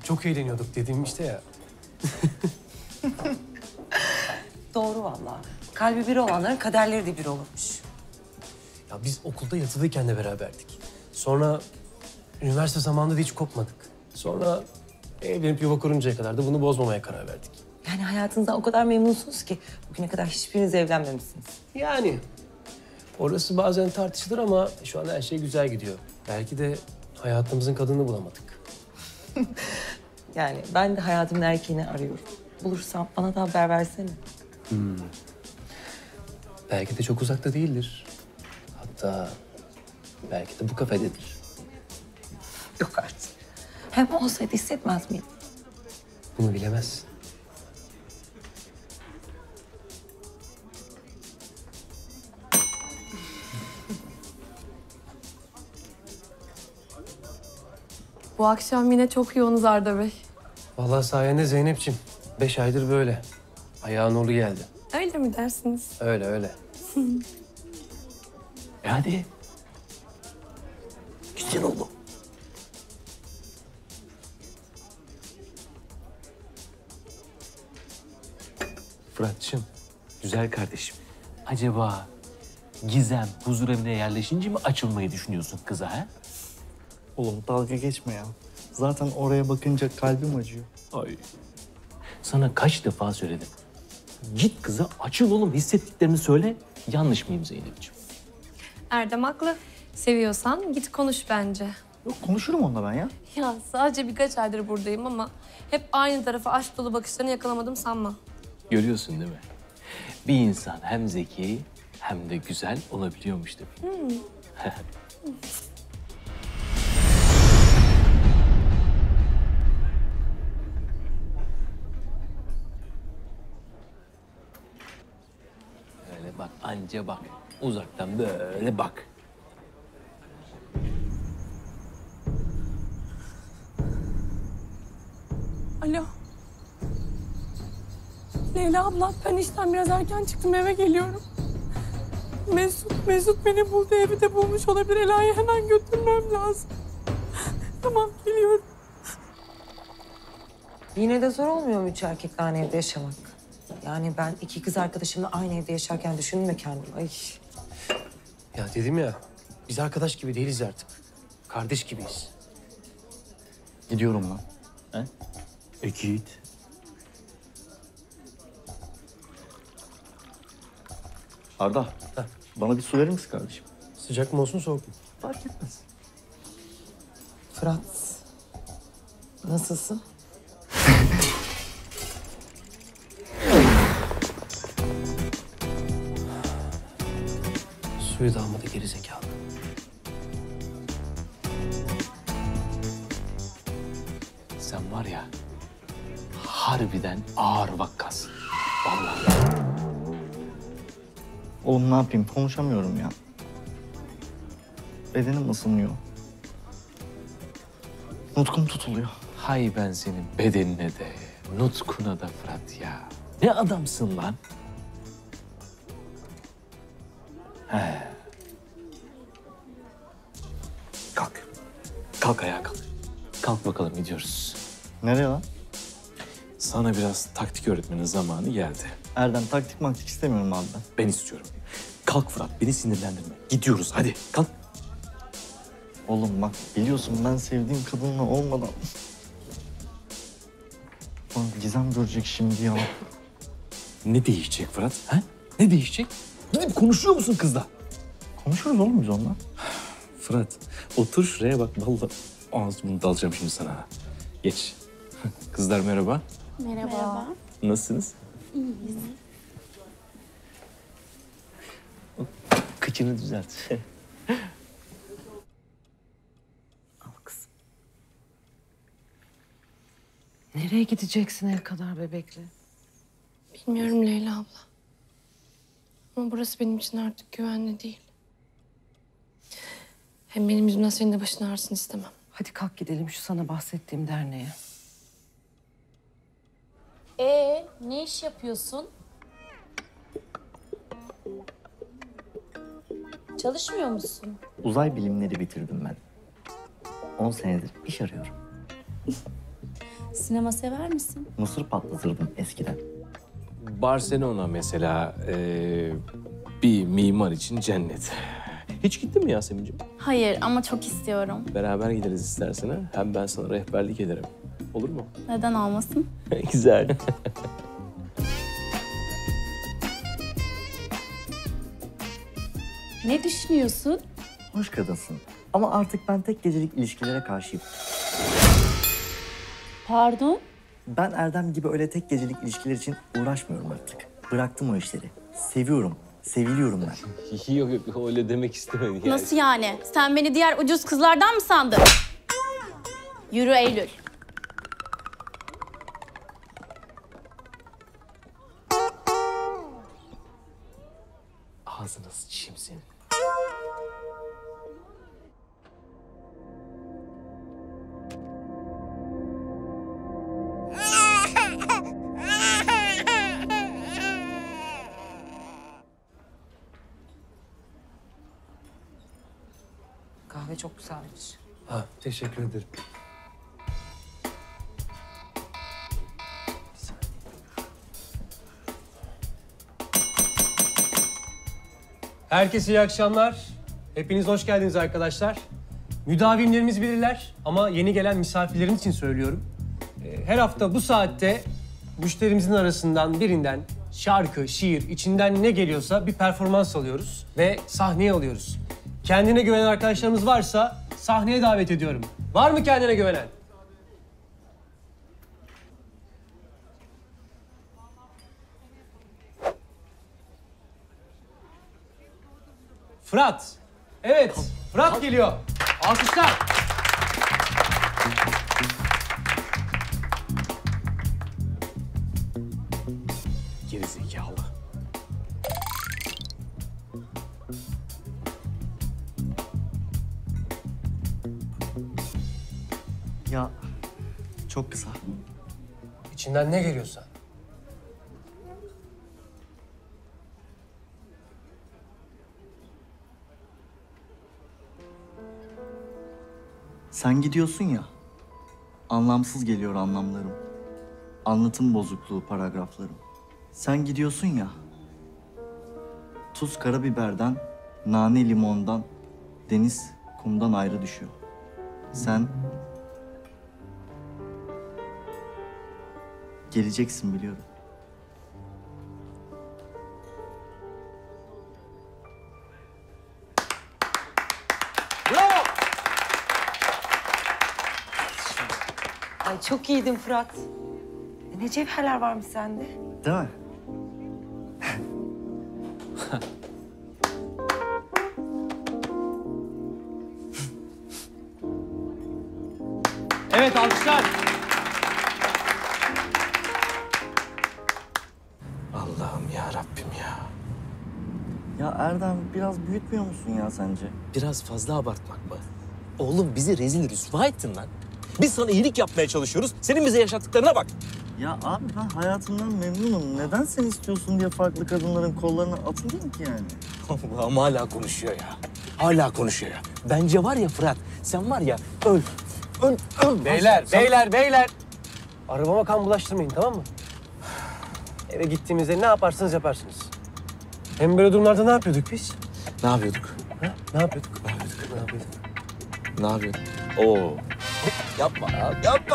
Çok eğleniyorduk dediğim işte ya. Doğru vallahi. Kalbi bir olanların kaderleri de bir olurmuş. Ya biz okulda yatılıyken de beraberdik. Sonra üniversite zamanında da hiç kopmadık. Sonra evlenip yuva kuruncaya kadar da bunu bozmamaya karar verdik. Yani hayatınızdan o kadar memnunsunuz ki bugüne kadar hiçbiriniz evlenmemişsiniz. Yani orası bazen tartışılır ama şu an her şey güzel gidiyor. Belki de hayatımızın kadını bulamadık. Yani ben de hayatımın erkeğini arıyorum. Bulursam bana da haber versene. Belki de çok uzakta değildir. Hatta belki de bu kafededir. Yok artık. Hem olsaydı hissetmez miyim? Bunu bilemezsin. Bu akşam yine çok yoğunuz Arda Bey. Vallahi sayende Zeynep'ciğim. 5 aydır böyle. Ayağın olu geldi. Öyle mi dersiniz? Öyle öyle. Hadi. Güzel oldu. Fırat'cığım, güzel kardeşim. Acaba Gizem huzur evine yerleşince mi açılmayı düşünüyorsun kıza ha? Oğlum dalga geçme ya. Zaten oraya bakınca kalbim acıyor. Ay. Sana kaç defa söyledim. Git kıza açıl oğlum, hissettiklerini söyle. Yanlış mıyım Zeynep'ciğim? Erdem haklı. Seviyorsan git konuş bence. Yok konuşurum onunla ben ya. Ya sadece birkaç aydır buradayım ama hep aynı tarafa aşk dolu bakışlarını yakalamadım sanma. Görüyorsun değil mi? Bir insan hem zeki hem de güzel olabiliyormuş demek. Öyle bak, anca bak. Uzaktan böyle bak. Alo. Leyla abla, ben işten biraz erken çıktım, eve geliyorum. Mesut beni buldu, evi de bulmuş olabilir. Ela'yı hemen götürmem lazım. Tamam, geliyorum. Yine de zor olmuyor mu üç erkekle aynı evde yaşamak? Yani ben iki kız arkadaşımla aynı evde yaşarken düşündüm de kendimi. Ay. Ya dedim ya, biz arkadaş gibi değiliz artık. Kardeş gibiyiz. Gidiyorum lan. Git. Arda. Bana bir su verir misin kardeşim? Sıcak mı olsun soğuk mu? Fark etmez. Fırat, nasılsın? Suyu da almadı gerizekalı. Sen var ya, harbiden ağır vakkas. Vallahi. Oğlum ne yapayım konuşamıyorum ya. Bedenim ısınıyor. Nutkum tutuluyor. Hay ben senin bedenine de, nutkuna da Fırat ya. Ne adamsın lan? He. Kalk. Kalk ayağa kalk. Kalk bakalım gidiyoruz. Nereye lan? Sana biraz taktik öğretmenin zamanı geldi. Erdem taktik maktik istemiyorum abi ben. Ben istiyorum. Kalk Fırat, beni sinirlendirme. Gidiyoruz hadi kalk. Oğlum bak biliyorsun ben sevdiğim kadınla olmadan... Lan Gizem görecek şimdi ya. Ne değişecek Fırat? Ha? Ne değişecek? Gidip konuşuyor musun kızla? Konuşuruz oğlum biz onunla. Fırat, otur şuraya bak. Vallahi ağzımı dalacağım şimdi sana. Geç. Kızlar merhaba. Merhaba. Nasılsınız? İyiyiz. Kıçını düzelt. Al kızım. Nereye gideceksin ev kadar bebekle? Bilmiyorum Leyla abla. Ama burası benim için artık güvenli değil. Hem benim yüzümden senin de başın ağrısın istemem. Hadi kalk gidelim şu sana bahsettiğim derneğe. Ne iş yapıyorsun? Çalışmıyor musun? Uzay bilimleri bitirdim ben. 10 senedir iş arıyorum. Sinema sever misin? Mısır patlatırdım eskiden. Barcelona mesela bir mimar için cennet. Hiç gittin mi Yasemin'ciğim? Hayır ama çok istiyorum. Beraber gideriz istersen ha. Hem ben sana rehberlik ederim. Olur mu? Neden olmasın? Güzel. Ne düşünüyorsun? Hoş kadınsın. Ama artık ben tek gecelik ilişkilere karşıyım. Pardon? Ben Erdem gibi öyle tek gecelik ilişkiler için uğraşmıyorum artık. Bıraktım o işleri. Seviyorum, seviliyorum ben. Yok öyle demek istemedim yani. Nasıl yani? Sen beni diğer ucuz kızlardan mı sandın? Yürü Eylül. Ağzına sıçayım senin. Kahve çok güzelmiş. Ha, teşekkür ederim. Herkese iyi akşamlar. Hepiniz hoş geldiniz arkadaşlar. Müdavimlerimiz bilirler ama yeni gelen misafirlerimiz için söylüyorum. Her hafta bu saatte müşterimizin arasından birinden şarkı, şiir, içinden ne geliyorsa bir performans alıyoruz ve sahneye alıyoruz. Kendine güvenen arkadaşlarımız varsa sahneye davet ediyorum. Var mı kendine güvenen? Fırat. Evet, Fırat geliyor. Alkışlar. Gerizekalı. Ya çok kısa. İçinden ne geliyorsa. Sen gidiyorsun ya. Anlamsız geliyor anlamlarım. Anlatım bozukluğu paragraflarım. Sen gidiyorsun ya. Tuz karabiberden, nane limondan, deniz kumdan ayrı düşüyor. Sen geleceksin biliyorum. Bravo. Ay çok iyiydin Fırat. Ne cevherler varmış sende. Değil mi? Evet, alkışlar. Allah'ım ya Rabbim ya. Ya Erdem biraz büyütmüyor musun ya sence? Biraz fazla abartmak mı? Oğlum bizi rezil rüsva ettin lan. Biz sana iyilik yapmaya çalışıyoruz. Senin bize yaşattıklarına bak. Ya abi ben hayatımdan memnunum. Neden sen istiyorsun diye farklı kadınların kollarına atılayım ki yani? Allah'ım hala konuşuyor ya. Hala konuşuyor ya. Bence var ya Fırat, sen var ya öl. Öl. Beyler. Arabama kan bulaştırmayın, tamam mı? Eve gittiğimizde ne yaparsanız yaparsınız. Hem böyle durumlarda ne yapıyorduk biz? Ne yapıyorduk? Ha? Ne yapıyorduk? Ne yapıyorduk? Oo. Yapma ya, yapma.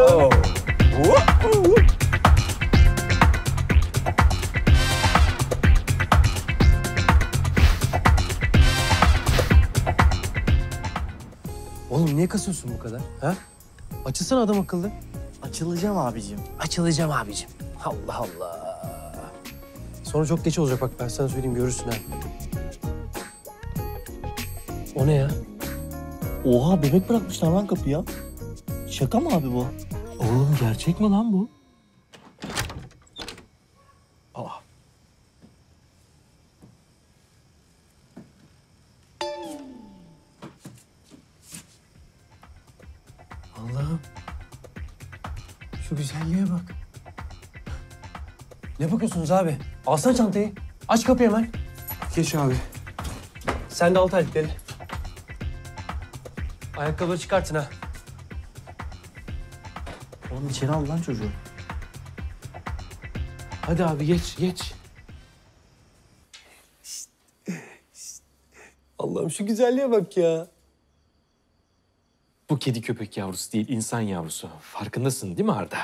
Oğlum niye kasıyorsun bu kadar? Ha? Açılsana adam akıllı. Açılacağım abicim. Açılacağım abicim. Allah Allah. Sonra çok geç olacak bak ben sana söyleyeyim görürsün ha. O ne ya? Oha bebek bırakmışlar lan kapıya. Şaka mı abi bu? Oğlum gerçek mi lan bu? Allah'ım. Şu güzelliğe bak. Ne bakıyorsunuz abi? Alsana çantayı. Aç kapıyı hemen. Geç abi. Sen de al terlikleri. Ayakkabıları çıkartın ha. Oğlum içeri al lan çocuğu. Hadi abi geç geç. Allah'ım şu güzelliğe bak ya. Bu kedi köpek yavrusu değil, insan yavrusu. Farkındasın değil mi Arda?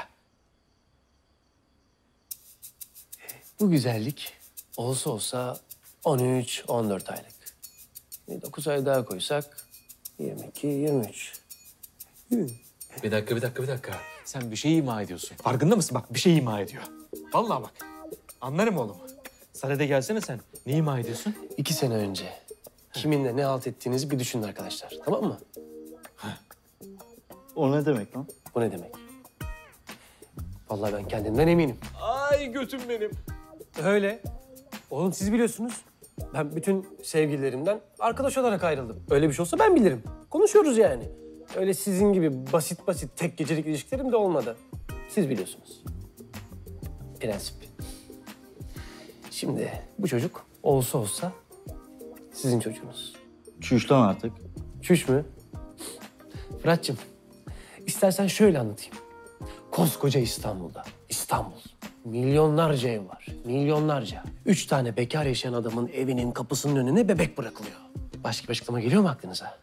Bu güzellik olsa olsa 13-14 aylık. 9 ay daha koysak 22-23. Bir dakika. Sen bir şey ima ediyorsun. Farkında mısın? Bak bir şey ima ediyor. Vallahi bak. Anlarım oğlum. Sadede gelsene sen. Ne ima ediyorsun? 2 sene önce kiminle ne halt ettiğinizi bir düşünün arkadaşlar. Tamam mı? O ne demek lan? Bu ne demek? Vallahi ben kendimden eminim. Ay götüm benim. Öyle. Oğlum siz biliyorsunuz. Ben bütün sevgililerimden arkadaş olarak ayrıldım. Öyle bir şey olsa ben bilirim. Konuşuyoruz yani. Öyle sizin gibi basit tek gecelik ilişkilerim de olmadı. Siz biliyorsunuz. Prensip. Şimdi bu çocuk olsa olsa sizin çocuğunuz. Çüş lan artık. Çüş mü? Fırat'cığım, istersen şöyle anlatayım. Koskoca İstanbul. Milyonlarca ev var, milyonlarca. 3 tane bekar yaşayan adamın evinin kapısının önüne bebek bırakılıyor. Başka bir açıklama geliyor mu aklınıza?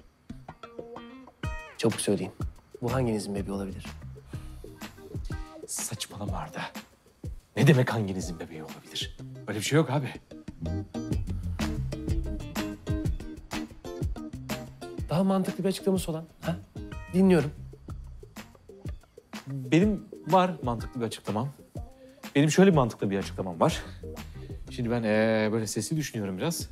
Çabuk söyleyin. Bu hanginizin bebeği olabilir? Saçmalama Arda. Ne demek hanginizin bebeği olabilir? Öyle bir şey yok abi. Daha mantıklı bir açıklaması olan. Ha? Dinliyorum. Benim var mantıklı bir açıklamam. Benim şöyle mantıklı bir açıklamam var. Şimdi ben böyle sesli düşünüyorum biraz.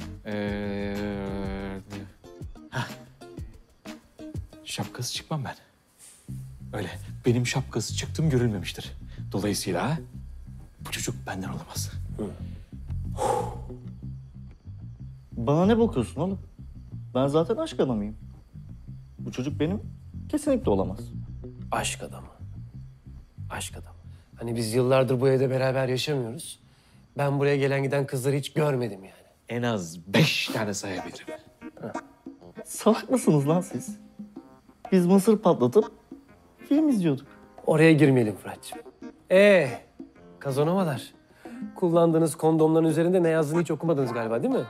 Hah. Şapkası çıkmam ben. Öyle benim şapkası çıktım görülmemiştir. Dolayısıyla bu çocuk benden olamaz. Bana ne bakıyorsun oğlum? Ben zaten aşk adamıyım. Bu çocuk benim kesinlikle olamaz. Aşk adamı. Hani biz yıllardır bu evde beraber yaşamıyoruz. Ben buraya gelen giden kızları hiç görmedim yani. En az 5 tane sayabilirim. Salak mısınız lan siz? Biz mısır patlatıp film izliyorduk. Oraya girmeyelim Fırat'cığım. Kazanovalar. Kullandığınız kondomların üzerinde ne yazdığını hiç okumadınız galiba değil mi?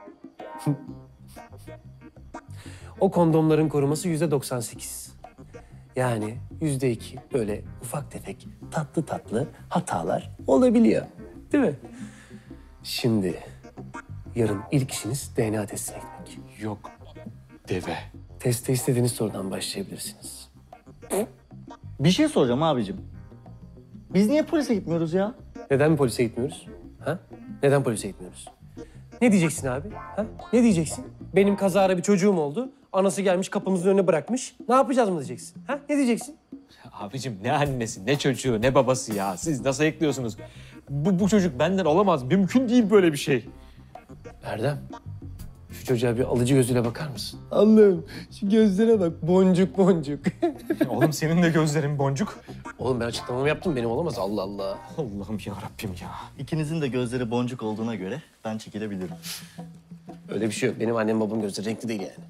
O kondomların koruması %98. Yani %2 böyle ufak tefek tatlı hatalar olabiliyor. Değil mi? Şimdi yarın ilk işiniz DNA testine gitmek. Yok deve. Teste istediğiniz sorudan başlayabilirsiniz. Bir şey soracağım abicim. Biz niye polise gitmiyoruz ya? Neden polise gitmiyoruz? Ha? Neden polise gitmiyoruz? Ne diyeceksin abi? Ha? Ne diyeceksin? Benim kazara bir çocuğum oldu. Anası gelmiş kapımızın önüne bırakmış. Ne yapacağız mı diyeceksin? Ha? Ne diyeceksin? Abicim ne annesi, ne çocuğu, ne babası ya. Siz nasıl ekliyorsunuz? Bu çocuk benden olamaz. Mümkün değil böyle bir şey. Erdem, şu çocuğa bir alıcı gözüyle bakar mısın? Allah'ım şu gözlere bak. Boncuk. Oğlum senin de gözlerin boncuk. Oğlum ben açıklamamı yaptım. Benim olamaz. Allah Allah. Allah'ım ya Rabbim ya. İkinizin de gözleri boncuk olduğuna göre ben çekilebilirim. Öyle bir şey yok. Benim annem babam gözleri renkli değil yani.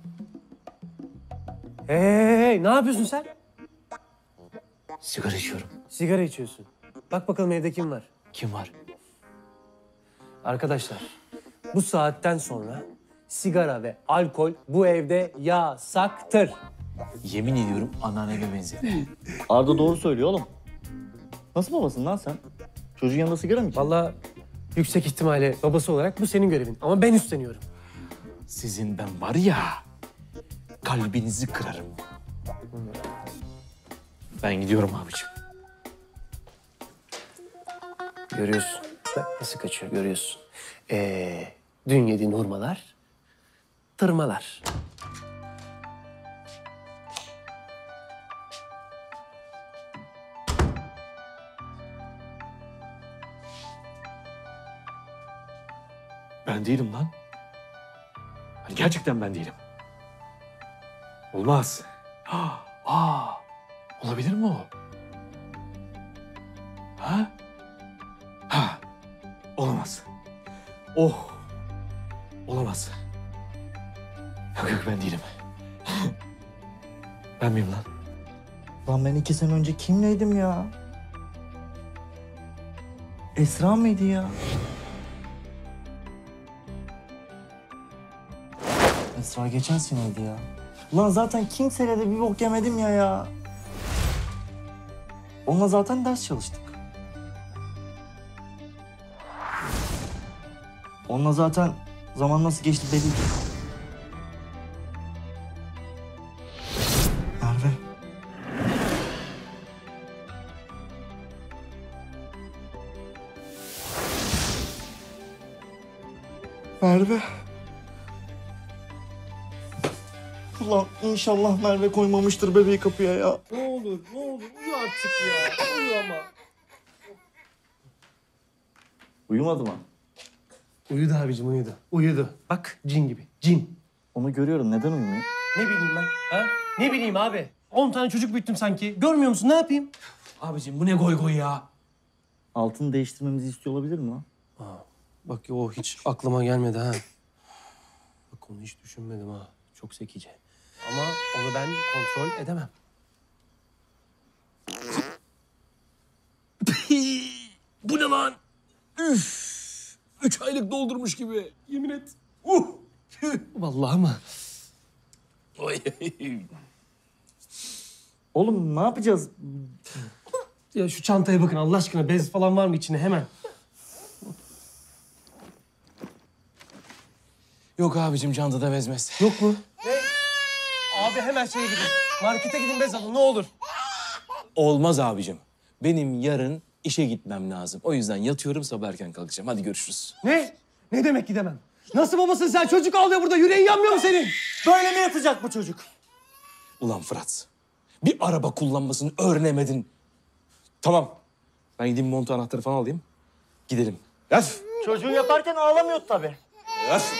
Hey, ne yapıyorsun sen? Sigara içiyorum. Sigara içiyorsun. Bak bakalım evde kim var? Kim var? Arkadaşlar, bu saatten sonra sigara ve alkol bu evde yasaktır. Yemin ediyorum anneanneme benzedi. Arda doğru söylüyor oğlum. Nasıl babasın lan sen? Çocuğun yanında sigara mı içiyorsun? Vallahi yüksek ihtimalle babası olarak bu senin görevin. Ama ben üstleniyorum. Sizin ben var ya, kalbinizi kırarım. Ben gidiyorum abiciğim. Görüyorsun. Bak nasıl kaçıyor görüyorsun. Dün yediğin hurmalar, tırmalar. Ben değilim lan. Hani gerçekten ben değilim. Olmaz. Olabilir mi o? Olamaz. Olamaz. Yok ben değilim. Ben miyim lan? Lan ben 2 sene önce kimleydim ya? Esra mıydı ya? Esra geçen seneydi ya. Ulan zaten kimseyle de bir bok yemedim ya. Onunla zaten ders çalıştık. Onunla zaten zaman nasıl geçti belliydi. Merve. Merve. Ulan inşallah Merve koymamıştır bebeği kapıya ya. Ne olur uyu artık ya. Uyu ama. Uyumadı mı? Uyudu abicim uyudu. Uyudu. Bak cin gibi. Cin. Onu görüyorum. Neden uyumuyor? Ne bileyim ben? Ha? Ne bileyim abi? 10 tane çocuk büyüttüm sanki. Görmüyor musun? Ne yapayım? Abicim bu ne goy goy ya? Altını değiştirmemizi istiyor olabilir mi o? Bak o hiç aklıma gelmedi ha. Bak onu hiç düşünmedim ha. Çok zekice. Ama onu ben kontrol edemem. Bu ne lan? Üf! 3 aylık doldurmuş gibi. Yemin et. Vallahi mı? Oy. Oğlum ne yapacağız? Ya şu çantaya bakın Allah aşkına. Bez falan var mı içine hemen? Yok abicim çantada bezmez. Yok mu? Ne? Abi hemen şeye gidin. Markete gidin bez alın ne olur. Olmaz abicim. Benim yarın işe gitmem lazım. O yüzden yatıyorum, sabah erken kalkacağım. Hadi görüşürüz. Ne? Ne demek gidemem? Nasıl babasın sen? Çocuk ağlıyor burada. Yüreğin yanmıyor mu senin? Böyle mi yatacak bu çocuk? Ulan Fırat, bir araba kullanmasını öğrenemedin. Tamam, ben gideyim montu anahtarı falan alayım. Gidelim. Yat. Çocuğu yaparken ağlamıyordu tabii. Yat.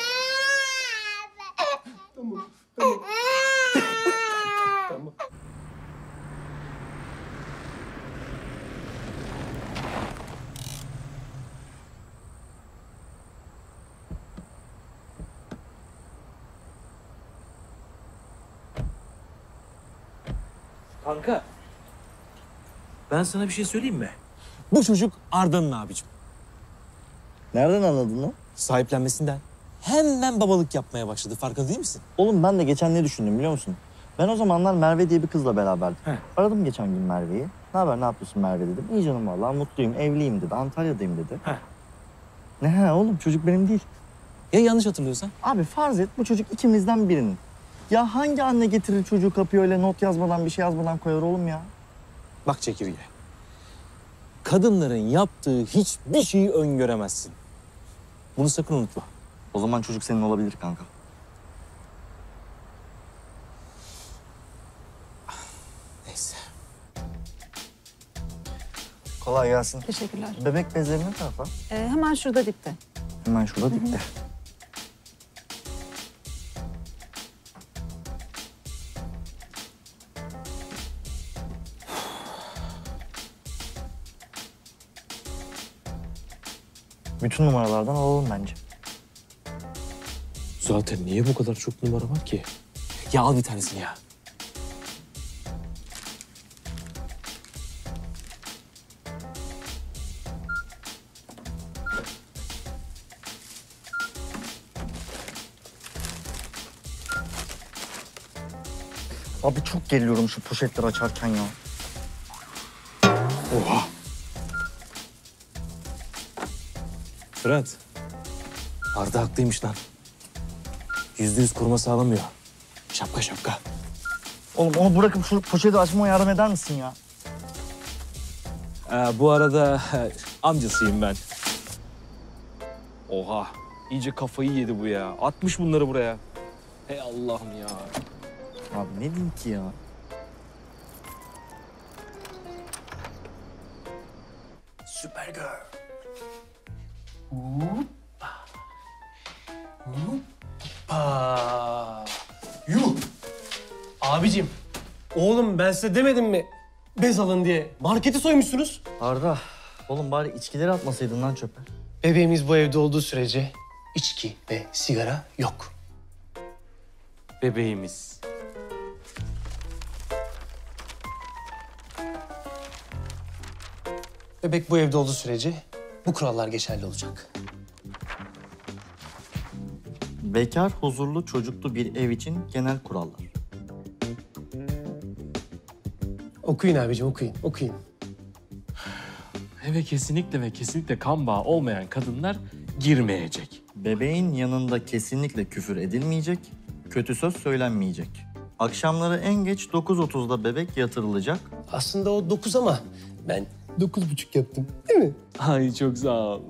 Kanka, ben sana bir şey söyleyeyim mi? Bu çocuk Arda'nın abicim. Nereden anladın lan? Sahiplenmesinden hemen babalık yapmaya başladı. Farkında değil misin? Oğlum ben de geçen ne düşündüm biliyor musun? Ben o zamanlar Merve diye bir kızla beraberdim. He. Aradım geçen gün Merve'yi. Ne haber, ne yapıyorsun Merve dedim. İyi canım vallahi mutluyum, evliyim dedi. Antalya'dayım dedi. He. Ne he oğlum çocuk benim değil. Ya yanlış hatırlıyorsan? Abi farz et bu çocuk ikimizden birinin. Ya hangi anne getirir çocuğu kapıya öyle not yazmadan bir şey yazmadan koyar oğlum ya? Bak çekirge. Kadınların yaptığı hiçbir şeyi öngöremezsin. Bunu sakın unutma. O zaman çocuk senin olabilir kanka. Neyse. Kolay gelsin. Teşekkürler. Bebek bezleri ne tarafa? Hemen şurada dipte. Hemen şurada dipte. Bütün numaralardan alalım bence. Zaten niye bu kadar çok numara var ki? Ya al bir tanesini ya. Abi çok geliyorum şu poşetleri açarken ya. Oha. Fırat. Arda haklıymış lan. %100 koruma sağlamıyor. Şapka şapka. Oğlum onu bırakıp şu poşeti açmama yardım eder misin ya? Bu arada amcasıyım ben. Oha. İyice kafayı yedi bu ya. Atmış bunları buraya. Hey Allah'ım ya. Abi ne diyeyim ki ya? Supergirl. Hoppa. Yuh. Abicim. Oğlum ben size demedim mi bez alın diye? Marketi soymuşsunuz. Arda, oğlum bari içkileri atmasaydın lan çöpe. Bebeğimiz bu evde olduğu sürece içki ve sigara yok. Bebeğimiz. Bebek bu evde olduğu sürece bu kurallar geçerli olacak. Bekar, huzurlu, çocuklu bir ev için genel kurallar. Okuyun abicim, okuyun. Eve kesinlikle ve kesinlikle kan bağı olmayan kadınlar girmeyecek. Bebeğin yanında kesinlikle küfür edilmeyecek, kötü söz söylenmeyecek. Akşamları en geç 9.30'da bebek yatırılacak. Aslında o 9 ama ben 9.30 yaptım. Değil mi? Ay çok sağ ol.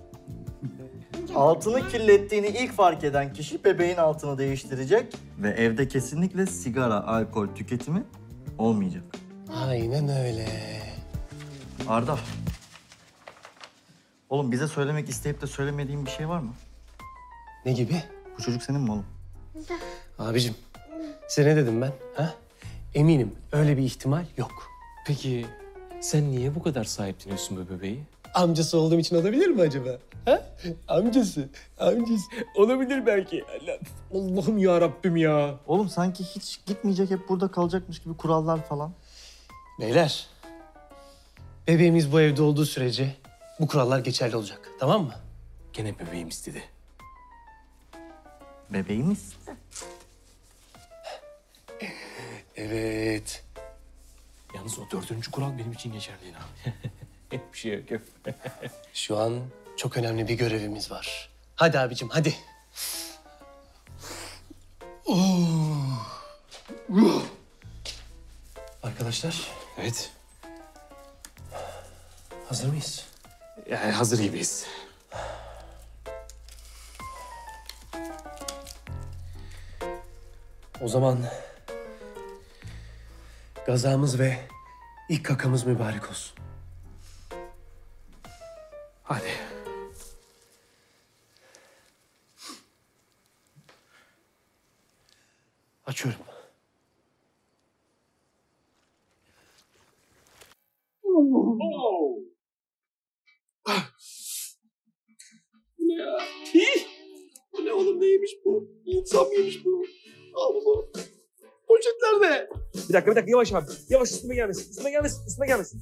Altını kirlettiğini ilk fark eden kişi bebeğin altını değiştirecek ve evde kesinlikle sigara, alkol tüketimi olmayacak. Aynen öyle. Arda. Oğlum bize söylemek isteyip de söylemediğin bir şey var mı? Ne gibi? Bu çocuk senin mi oğlum? Abicim, size ne dedim ben? Ha? Eminim öyle bir ihtimal yok. Peki sen niye bu kadar sahipleniyorsun bu bebeği? Amcası olduğum için olabilir mi acaba? Ha? Amcası. Olabilir belki. Allah'ım ya Rabbim ya. Oğlum sanki hiç gitmeyecek, hep burada kalacakmış gibi kurallar falan. Beyler, bebeğimiz bu evde olduğu sürece bu kurallar geçerli olacak. Tamam mı? Gene bebeğim istedi. Bebeğimiz. Evet. Yalnız o 4. kural benim için geçerli değil abi. Bir şey yok. Şu an çok önemli bir görevimiz var. Hadi abicim, hadi. Arkadaşlar, Evet. hazır mıyız? Yani hazır gibiyiz. O zaman gazamız ve ilk kakamız mübarek olsun. Hadi. Açıyorum. Bu ne oğlum, neymiş bu? İnsan mıymış bu? Allah. Poşetler ne? Bir dakika yavaş abi. Yavaş, üstüme gelmesin.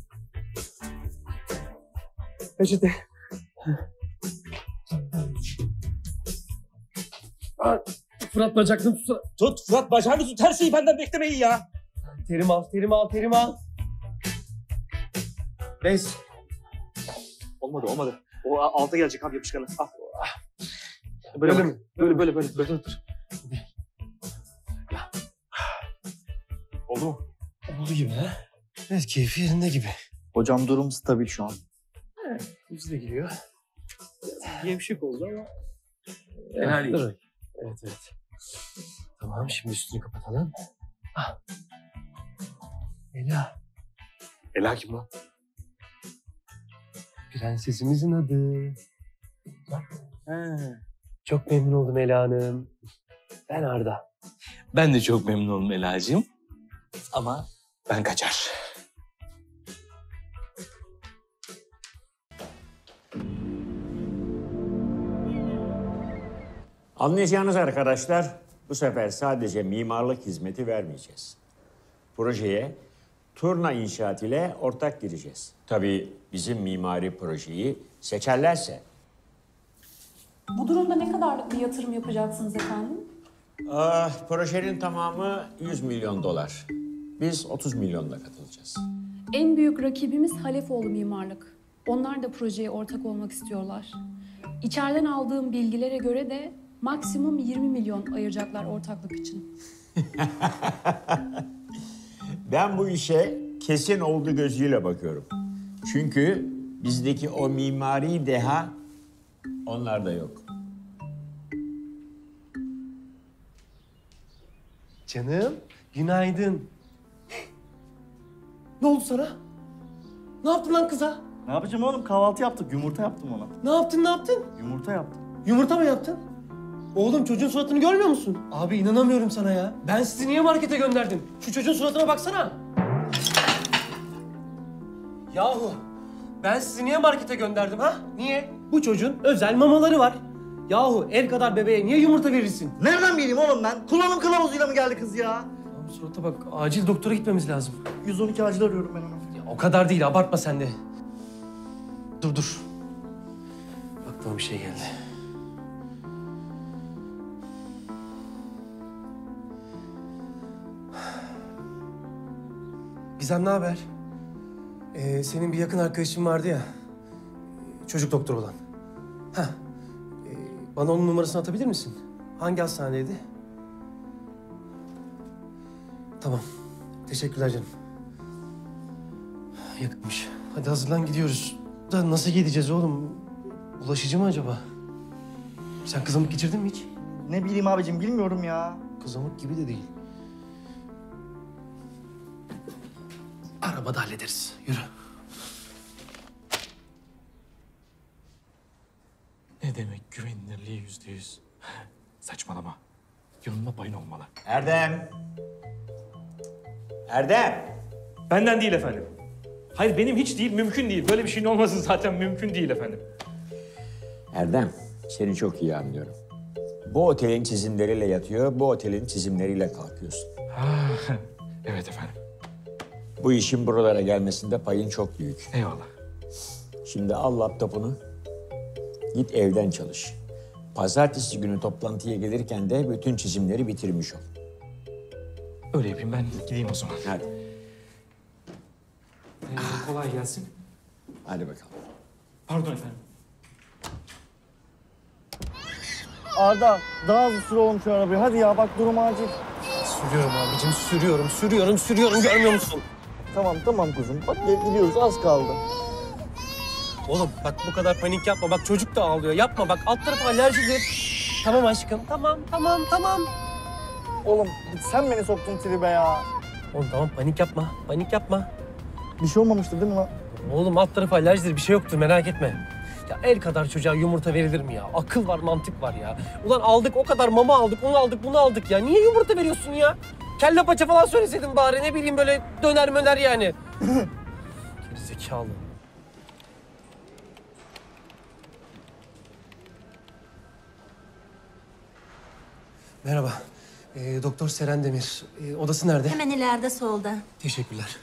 Peçete. Fırat bacakını Tut Fırat, bacağını tut, her şeyi benden beklemeyin ya. Terim al. Bez. Olmadı. O alta gelecek abi, yapışkanı. Al. Böyle bak. mi? Böyle. Dur. Oldu mu? Oldu gibi ha? Evet, keyfi yerinde gibi. Hocam durum stabil şu an. Yüzü de giriyor. Gevşek oldu ama. Fena değil. Evet. Tamam, şimdi üstünü kapatalım. Ah. Ela kim lan? Prensesimizin adı. Bak. Çok memnun oldum Ela Hanım. Ben Arda. Ben de çok memnun oldum Ela'cığım. Ama ben kaçar. Anlayacağınız arkadaşlar, bu sefer sadece mimarlık hizmeti vermeyeceğiz. Projeye Turna İnşaat ile ortak gireceğiz. Tabii bizim mimari projeyi seçerlerse. Bu durumda ne kadarlık bir yatırım yapacaksınız efendim? Projenin tamamı 100 milyon dolar. Biz 30 milyonla katılacağız. En büyük rakibimiz Halefoğlu Mimarlık. Onlar da projeye ortak olmak istiyorlar. İçeriden aldığım bilgilere göre de maksimum 20 milyon ayıracaklar ortaklık için. Ben bu işe kesin olduğu gözüyle bakıyorum. Çünkü bizdeki o mimari deha onlarda yok. Canım, günaydın. Ne oldu sana? Ne yaptın lan kıza? Ne yapacağım oğlum? Kahvaltı yaptık. Yumurta yaptım ona. Ne yaptın? Yumurta yaptım. Yumurta mı yaptın? Oğlum, çocuğun suratını görmüyor musun? Abi inanamıyorum sana ya. Ben sizi niye markete gönderdim? Şu çocuğun suratına baksana. Yahu, ben sizi niye markete gönderdim ha? Niye? Bu çocuğun özel mamaları var. Yahu el kadar bebeğe niye yumurta verirsin? Nereden bileyim oğlum ben? Kullanım kılavuzuyla mı geldi kız ya? Tamam, Surata bak, acil doktora gitmemiz lazım. 112 acil arıyorum ben onu. Ya, o kadar değil, abartma sen de. Dur. Aklıma bir şey geldi. Gizem, ne haber? Senin bir yakın arkadaşın vardı ya, çocuk doktor olan. Heh. Bana onun numarasını atabilir misin? Hangi hastanedeydi? Tamam. Teşekkürler canım. Yakınmış. Hadi hazırlan, gidiyoruz. Da nasıl gideceğiz oğlum? Bulaşıcı mı acaba? Sen kızamık geçirdin mi hiç? Ne bileyim abicim, bilmiyorum ya. Kızamık gibi de değil. Arabada hallederiz. Yürü. Ne demek güvenilirliği %100? Saçmalama. Yanında payın olmalı. Erdem. Erdem. Benden değil efendim. Hayır benim hiç değil, mümkün değil. Böyle bir şeyin olması zaten mümkün değil efendim. Erdem, seni çok iyi anlıyorum. Bu otelin çizimleriyle yatıyor, bu otelin çizimleriyle kalkıyorsun. Evet efendim. Bu işin buralara gelmesinde payın çok büyük. Eyvallah. Şimdi al laptopunu, git evden çalış. Pazartesi günü toplantıya gelirken de bütün çizimleri bitirmiş ol. Öyle yapayım, ben gideyim o zaman. Hadi, Kolay gelsin. hadi bakalım. Pardon efendim. Arda, daha hızlı sür oğlum şu arabayı. Hadi ya, bak durum acil. Sürüyorum abicim, sürüyorum. Görmüyor musun? Tamam kuzum. Bak gidiyoruz, az kaldı. Oğlum bak, bu kadar panik yapma. Bak çocuk da ağlıyor. Yapma bak, alt tarafı alerjidir. Tamam aşkım. Tamam. Oğlum sen beni soktun tribe ya. Oğlum tamam, panik yapma. Bir şey olmamıştı değil mi lan? Oğlum alt tarafı alerjidir, bir şey yoktur, merak etme. Ya el kadar çocuğa yumurta verilir mi ya? Akıl var, mantık var ya. Ulan aldık, o kadar mama aldık, onu aldık, bunu aldık ya. Niye yumurta veriyorsun ya? Kelle paça falan söyleseydin bari, ne bileyim böyle döner möner yani. Gerizekalı. Merhaba. Doktor Seren Demir. Odası nerede? Hemen ileride solda. Teşekkürler.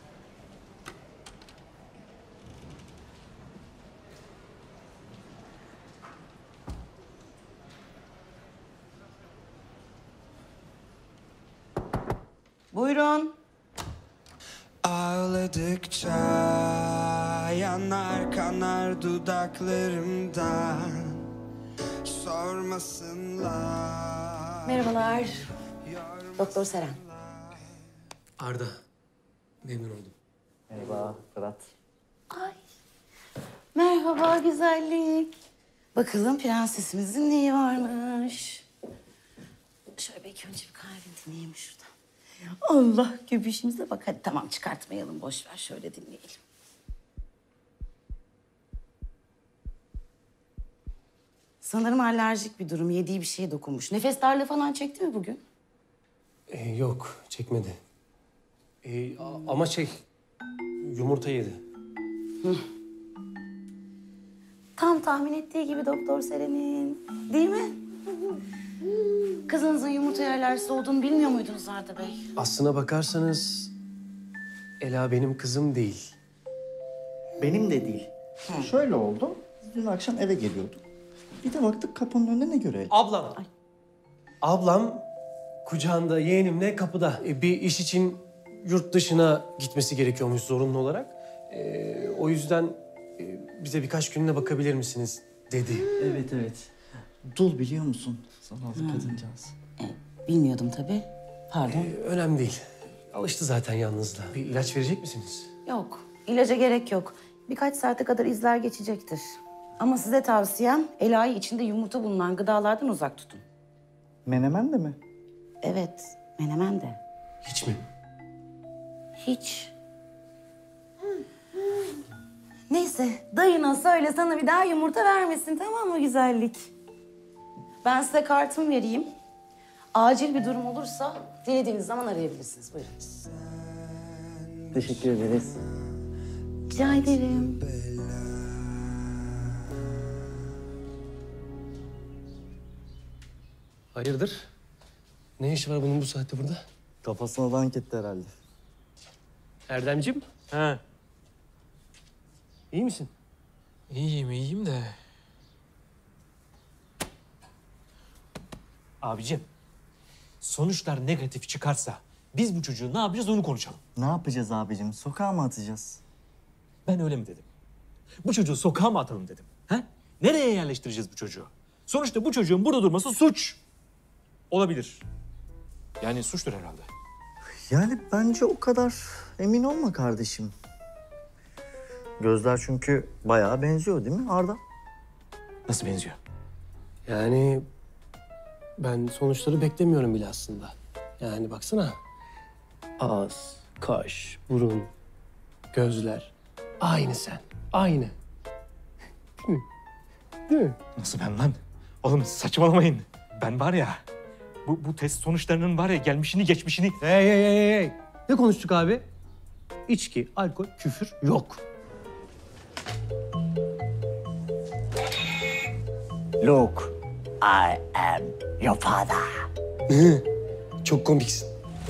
Buyurun. Ağladıkça yanar kanar dudaklarımdan. Sormasınlar. Merhabalar. Doktor Seren. Arda. Memnun oldum. Merhaba Fırat. Ay. Merhaba güzellik. Bakalım prensesimizin neyi varmış. Şöyle belki önce bir kahve dinleyelim şuradan. Allah göbüşümüze bak. Hadi tamam, çıkartmayalım, boş ver, şöyle dinleyelim. Sanırım alerjik bir durum. Yediği bir şeye dokunmuş. Nefes darlığı falan çekti mi bugün? Yok, çekmedi. Ama yumurta yedi. Tam tahmin ettiği gibi Doktor Seren'in. Değil mi? Kızınızın yumurtaya alerjisi olduğunu bilmiyor muydunuz Arda Bey? Aslına bakarsanız Ela benim kızım değil. Benim de değil. Şöyle oldu. Dün akşam eve geliyorduk. Bir de baktık kapının önüne ne görelim? Ablam. Ablam kucağında yeğenimle kapıda. Bir iş için yurt dışına gitmesi gerekiyormuş zorunlu olarak. O yüzden bize birkaç gününe bakabilir misiniz dedi. Evet. Dul biliyor musun? Zavallı kadıncağız. Bilmiyordum tabii. Pardon. Önemli değil. Alıştı zaten yalnızlığa. Bir ilaç verecek misiniz? Yok, ilaca gerek yok. Birkaç saate kadar izler geçecektir. Ama size tavsiyem Ela'yı içinde yumurta bulunan gıdalardan uzak tutun. Menemen de mi? Evet, menemen de. Hiç mi? Hiç. Neyse, dayına söyle sana bir daha yumurta vermesin, tamam mı güzellik? Ben size kartımı vereyim. Acil bir durum olursa dilediğiniz zaman arayabilirsiniz. Buyurun. Teşekkür ederiz. Rica ederim. Hayırdır? Ne işi var bunun bu saatte burada? Kafasına dank etti herhalde. Erdemciğim, He. iyi misin? İyiyim de. Abicim, sonuçlar negatif çıkarsa biz bu çocuğu ne yapacağız onu konuşalım. Ne yapacağız abicim? Sokağa mı atacağız? Ben öyle mi dedim? Bu çocuğu sokağa mı atalım dedim. He? Nereye yerleştireceğiz bu çocuğu? Sonuçta bu çocuğun burada durması suç. Olabilir. Yani suçtur herhalde. Yani bence o kadar emin olma kardeşim. Gözler çünkü bayağı benziyor değil mi Arda? Nasıl benziyor? Yani ben sonuçları beklemiyorum bile aslında. Yani baksana. Ağız, kaş, burun, gözler. Aynı sen. Aynı. Değil mi? Değil mi? Nasıl ben lan? Oğlum saçmalamayın. Ben var ya, bu test sonuçlarının var ya gelmişini geçmişini... Hey. Ne konuştuk abi? İçki, alkol, küfür yok. Look, I am your father. Çok komiksin.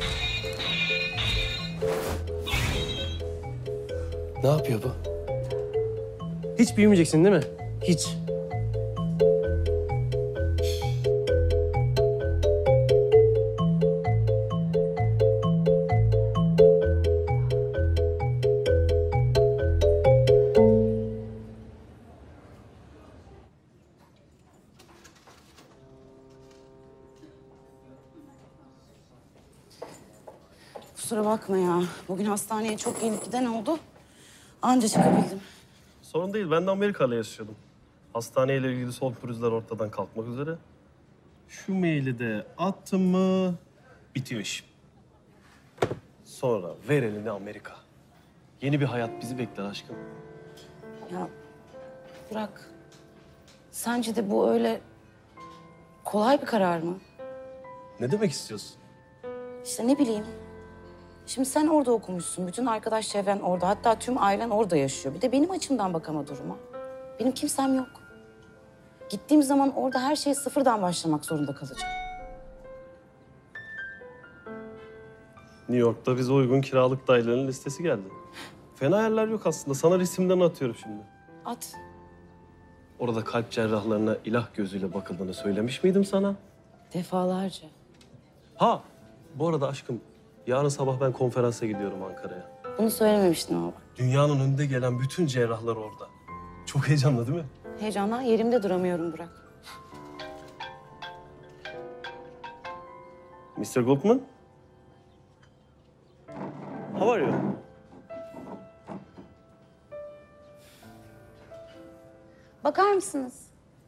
Ne yapıyor bu? Hiç büyümeyeceksin değil mi? Hiç. Kusura bakma ya. Bugün hastaneye çok gelip giden oldu. Anca çıkabildim. Sorun değil. Ben de Amerika'yla yaşıyordum. Hastaneyle ilgili son pürüzler ortadan kalkmak üzere. Şu maili de attım mı bitiyor işim. Sonra ver elini Amerika. Yeni bir hayat bizi bekler aşkım. Ya Burak, sence de bu öyle kolay bir karar mı? Ne demek istiyorsun? İşte ne bileyim. Şimdi sen orada okumuşsun. Bütün arkadaş çevren orada. Hatta tüm ailen orada yaşıyor. Bir de benim açımdan bak ama duruma. Benim kimsem yok. Gittiğim zaman orada her şeyi sıfırdan başlamak zorunda kalacağım. New York'ta bize uygun kiralık dairelerin listesi geldi. Fena yerler yok aslında. Sana resimden atıyorum şimdi. At. Orada kalp cerrahlarına ilah gözüyle bakıldığını söylemiş miydim sana? Defalarca. Ha, bu arada aşkım, yarın sabah ben konferansa gidiyorum Ankara'ya. Bunu söylememiştin ama. Dünyanın önünde gelen bütün cerrahlar orada. Çok heyecanlı değil mi? Heyecandan yerimde duramıyorum Burak. Mr. Goldman? How are you? Bakar mısınız?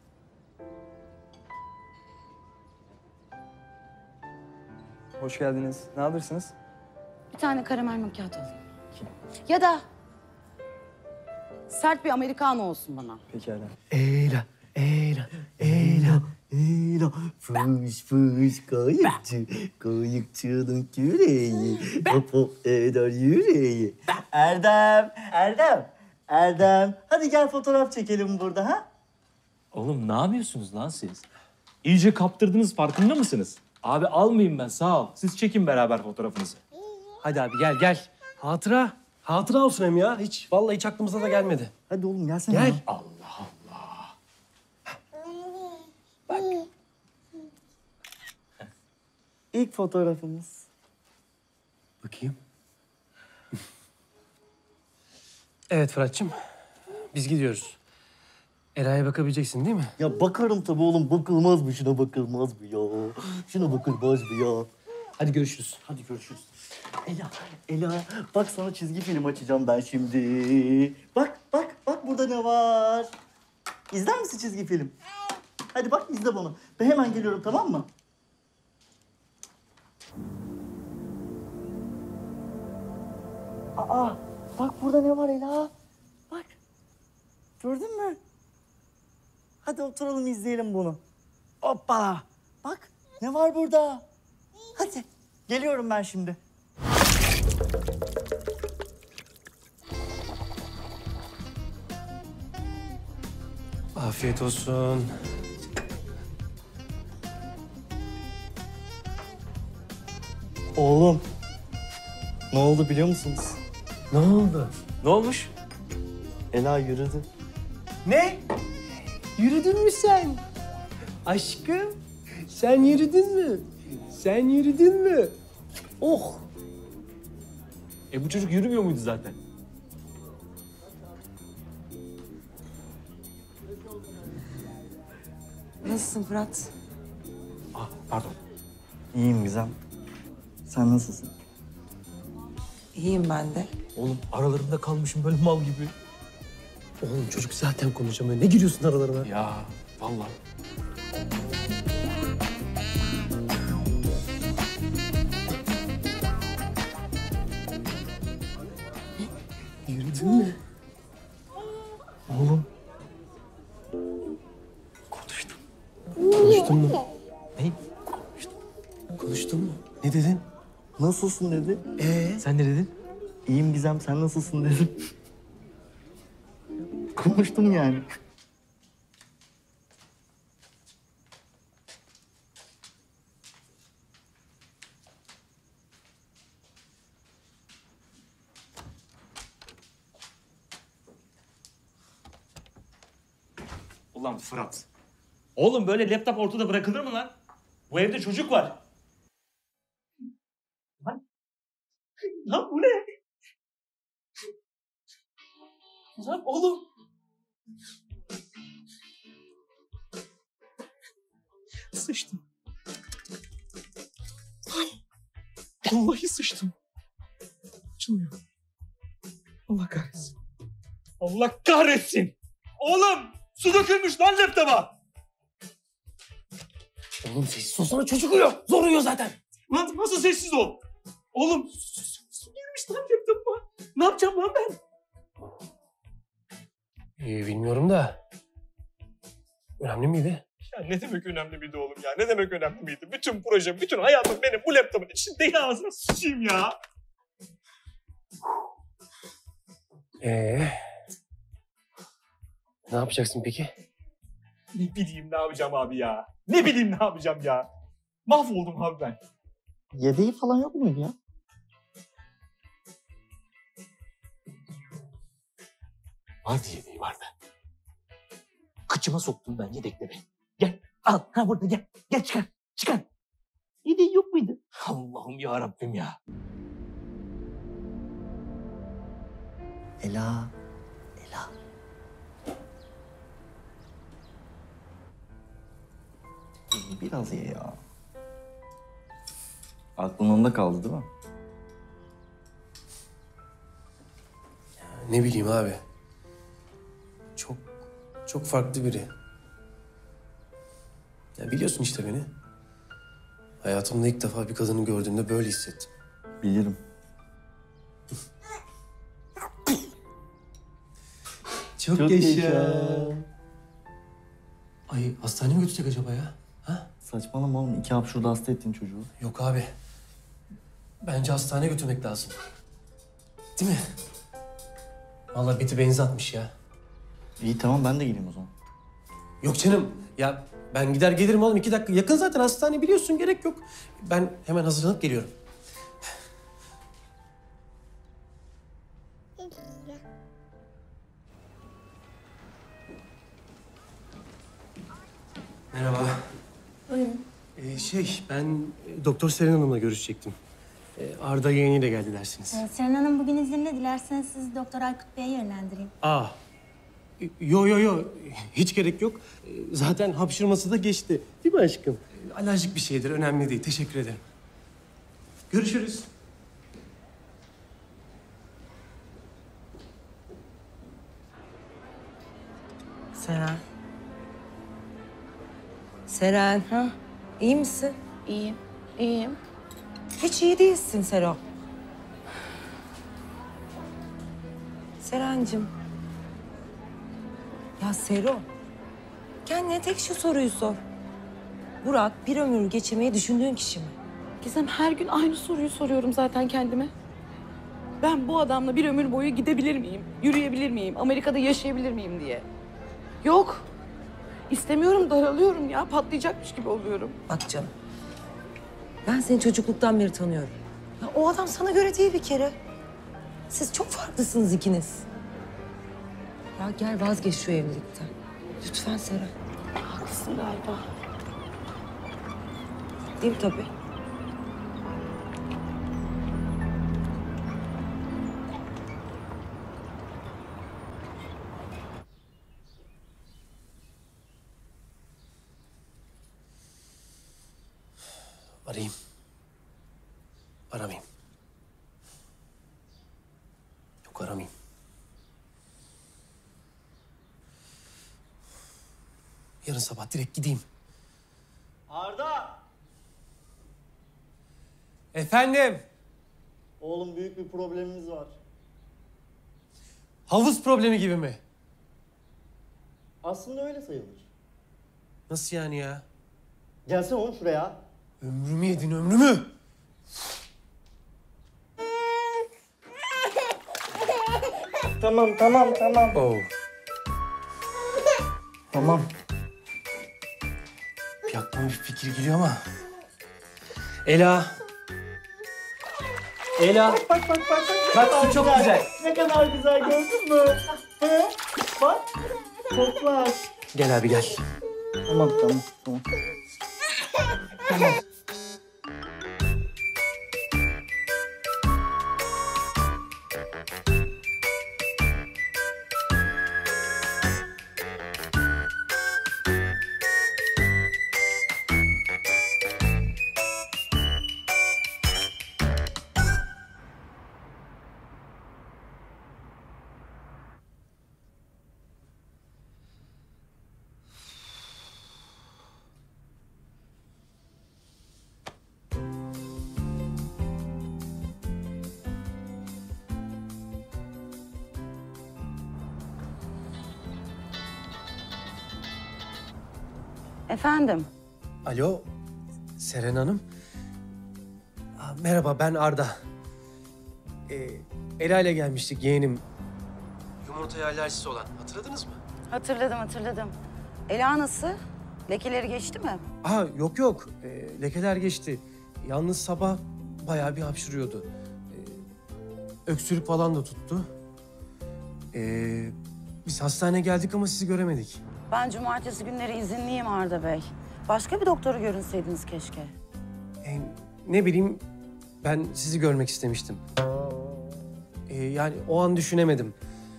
Hoş geldiniz. Ne alırsınız? Bir tane karamel macchiato alayım. Ya da sert bir americano olsun bana. Pekala. Ela, fış kayıkçı, kayıkçının küreği, hop eder yüreği. Erdem, hadi gel fotoğraf çekelim burada ha? Oğlum ne yapıyorsunuz lan siz? İyice kaptırdınız, farkında mısınız? Abi almayayım ben, sağ ol. Siz çekin beraber fotoğrafınızı. Hadi abi gel. Hatıra. Hatıra olsun hem ya. Vallahi hiç aklımıza da gelmedi. Hadi oğlum gelsene. Gel. Ya. Allah. İlk fotoğrafımız. Bakayım. Evet Fırat'cığım. Biz gidiyoruz. Eray'a bakabileceksin değil mi? Ya bakarım tabii oğlum. Bakılmaz mı? Şuna bakılmaz mı ya? Şuna bakılmaz mı ya? Hadi görüşürüz. Hadi görüşürüz. Ela, bak sana çizgi film açacağım ben şimdi. Bak burada ne var? İzler misin çizgi film? Hadi bak izle bunu. Ben hemen geliyorum, tamam mı? Aa, bak burada ne var Ela? Bak. Gördün mü? Hadi oturalım izleyelim bunu. Hoppala. Bak ne var burada? Hadi. Geliyorum ben şimdi. Afiyet olsun. Oğlum. Ne oldu biliyor musunuz? Ne oldu? Ne olmuş? Ela yürüdü. Ne? Yürüdün mü sen? Aşkım, sen yürüdün mü? Sen yürüdün mü? Oh! Bu çocuk yürümüyor muydu zaten? Nasılsın Fırat? Ah, pardon. İyiyim Gizem. Sen nasılsın? İyiyim ben de. Oğlum aralarında kalmışım böyle mal gibi. Oğlum çocuk zaten konuşamıyor. Ne giriyorsun aralarına? Ya vallahi. Yürüdün mü? Oğlum. Konuştun mu? Ne? Konuştun mu? Ne dedin? Nasılsın dedi. Sen ne dedin? İyiyim Gizem, sen nasılsın dedim. Konuştum yani. Ulan Fırat. Oğlum böyle laptop ortada bırakılır mı lan? Bu evde çocuk var. Lan bu ne? Lan oğlum. Sıçtım. Vallahi sıçtım. Açılmıyor. Allah kahretsin. Allah kahretsin. Oğlum su dökülmüş lan laptopa. Oğlum sessiz olsana, çocuk uyuyor. Zor uyuyor zaten. Lan nasıl sessiz ol? Oğlum su girmiş lan laptopa. Ne yapacağım lan ben? Bilmiyorum da. Önemli miydi? Ya ne demek önemli miydi oğlum ya? Ne demek önemli miydi? Bütün projem, bütün hayatım benim bu laptopun içinde ya, ağzına sıçayım ya. Ne yapacaksın peki? Ne bileyim ne yapacağım abi ya. Ne bileyim ne yapacağım ya. Mahvoldum abi ben. Yedeği falan yok muydu ya? Vardı yedeği vardı. Kıçıma soktum ben yedekleri. Gel al ha burada gel. Gel çıkar çıkar. Yedeği yok muydu? Allah'ım ya Rabbim ya. Ela. Ela. Biraz ye ya. Aklın onda kaldı değil mi? Ne bileyim abi. Çok farklı biri. Ya biliyorsun işte beni. Hayatımda ilk defa bir kadını gördüğümde böyle hissettim. Bilirim. Çok yaşa. Ay hastaneye mi götürsek acaba ya? Ha? Saçmalama oğlum. 2 hapşurda hasta ettin çocuğu. Yok abi. Bence hastaneye götürmek lazım. Değil mi? Vallahi Beti benzi atmış ya. İyi tamam ben de geleyim o zaman. Yok canım. Ya ben gider gelirim oğlum. 2 dakika. Yakın zaten hastane, biliyorsun, gerek yok. Ben hemen hazırlanıp geliyorum. Merhaba. Buyurun. Ben Doktor Seren Hanım'la görüşecektim. Arda yeğeniyle geldi dersiniz. Seren Hanım bugün izinli. Dilerseniz sizi Doktor Aykut Bey'e yönlendireyim. Yo. Hiç gerek yok. Zaten hapşırması da geçti. Değil mi aşkım? Alerjik bir şeydir. Önemli değil. Teşekkür ederim. Görüşürüz. Seren. Seren, ha? İyi misin? İyiyim. İyiyim. Hiç iyi değilsin Sero. Serencim. Ya Sero, kendine tek şu soruyu sor. Burak bir ömür geçirmeyi düşündüğün kişi mi? Gizem, her gün aynı soruyu soruyorum zaten kendime. Ben bu adamla bir ömür boyu gidebilir miyim? Yürüyebilir miyim? Amerika'da yaşayabilir miyim diye. Yok. İstemiyorum, daralıyorum ya. Patlayacakmış gibi oluyorum. Bak canım, ben seni çocukluktan beri tanıyorum. Ya o adam sana göre değil bir kere. Siz çok farklısınız ikiniz. Ya gel vazgeç şu evlilikten. Lütfen Seren. Haklısın galiba. Değil mi tabii? Arayayım. Aramayayım. Yok aramayayım. Yarın sabah direkt gideyim. Arda! Efendim? Oğlum büyük bir problemimiz var. Havuz problemi gibi mi? Aslında öyle sayılır. Nasıl yani ya? Gelsene oğlum şuraya. Ömrümü yedin, ömrümü. Tamam. Oh. Tamam. Bir aklıma bir fikir geliyor ama. Ela. Ela. Bak. Bak su çok güzel. Ne kadar güzel gördün mü? He? Bak. Toplar. Gel abi gel. Tamam. Efendim? Alo, Seren Hanım. Merhaba, ben Arda. Ela ile gelmiştik yeğenim. Yumurtaya alerjisi olan, hatırladınız mı? Hatırladım. Ela nasıl? Lekeleri geçti mi? Yok. Lekeler geçti. Yalnız sabah bayağı bir hapşırıyordu. Öksürük falan da tuttu. Biz hastaneye geldik ama sizi göremedik. Ben cumartesi günleri izinliyim Arda Bey. Başka bir doktoru görünseydiniz keşke. Ne bileyim, ben sizi görmek istemiştim. Yani o an düşünemedim.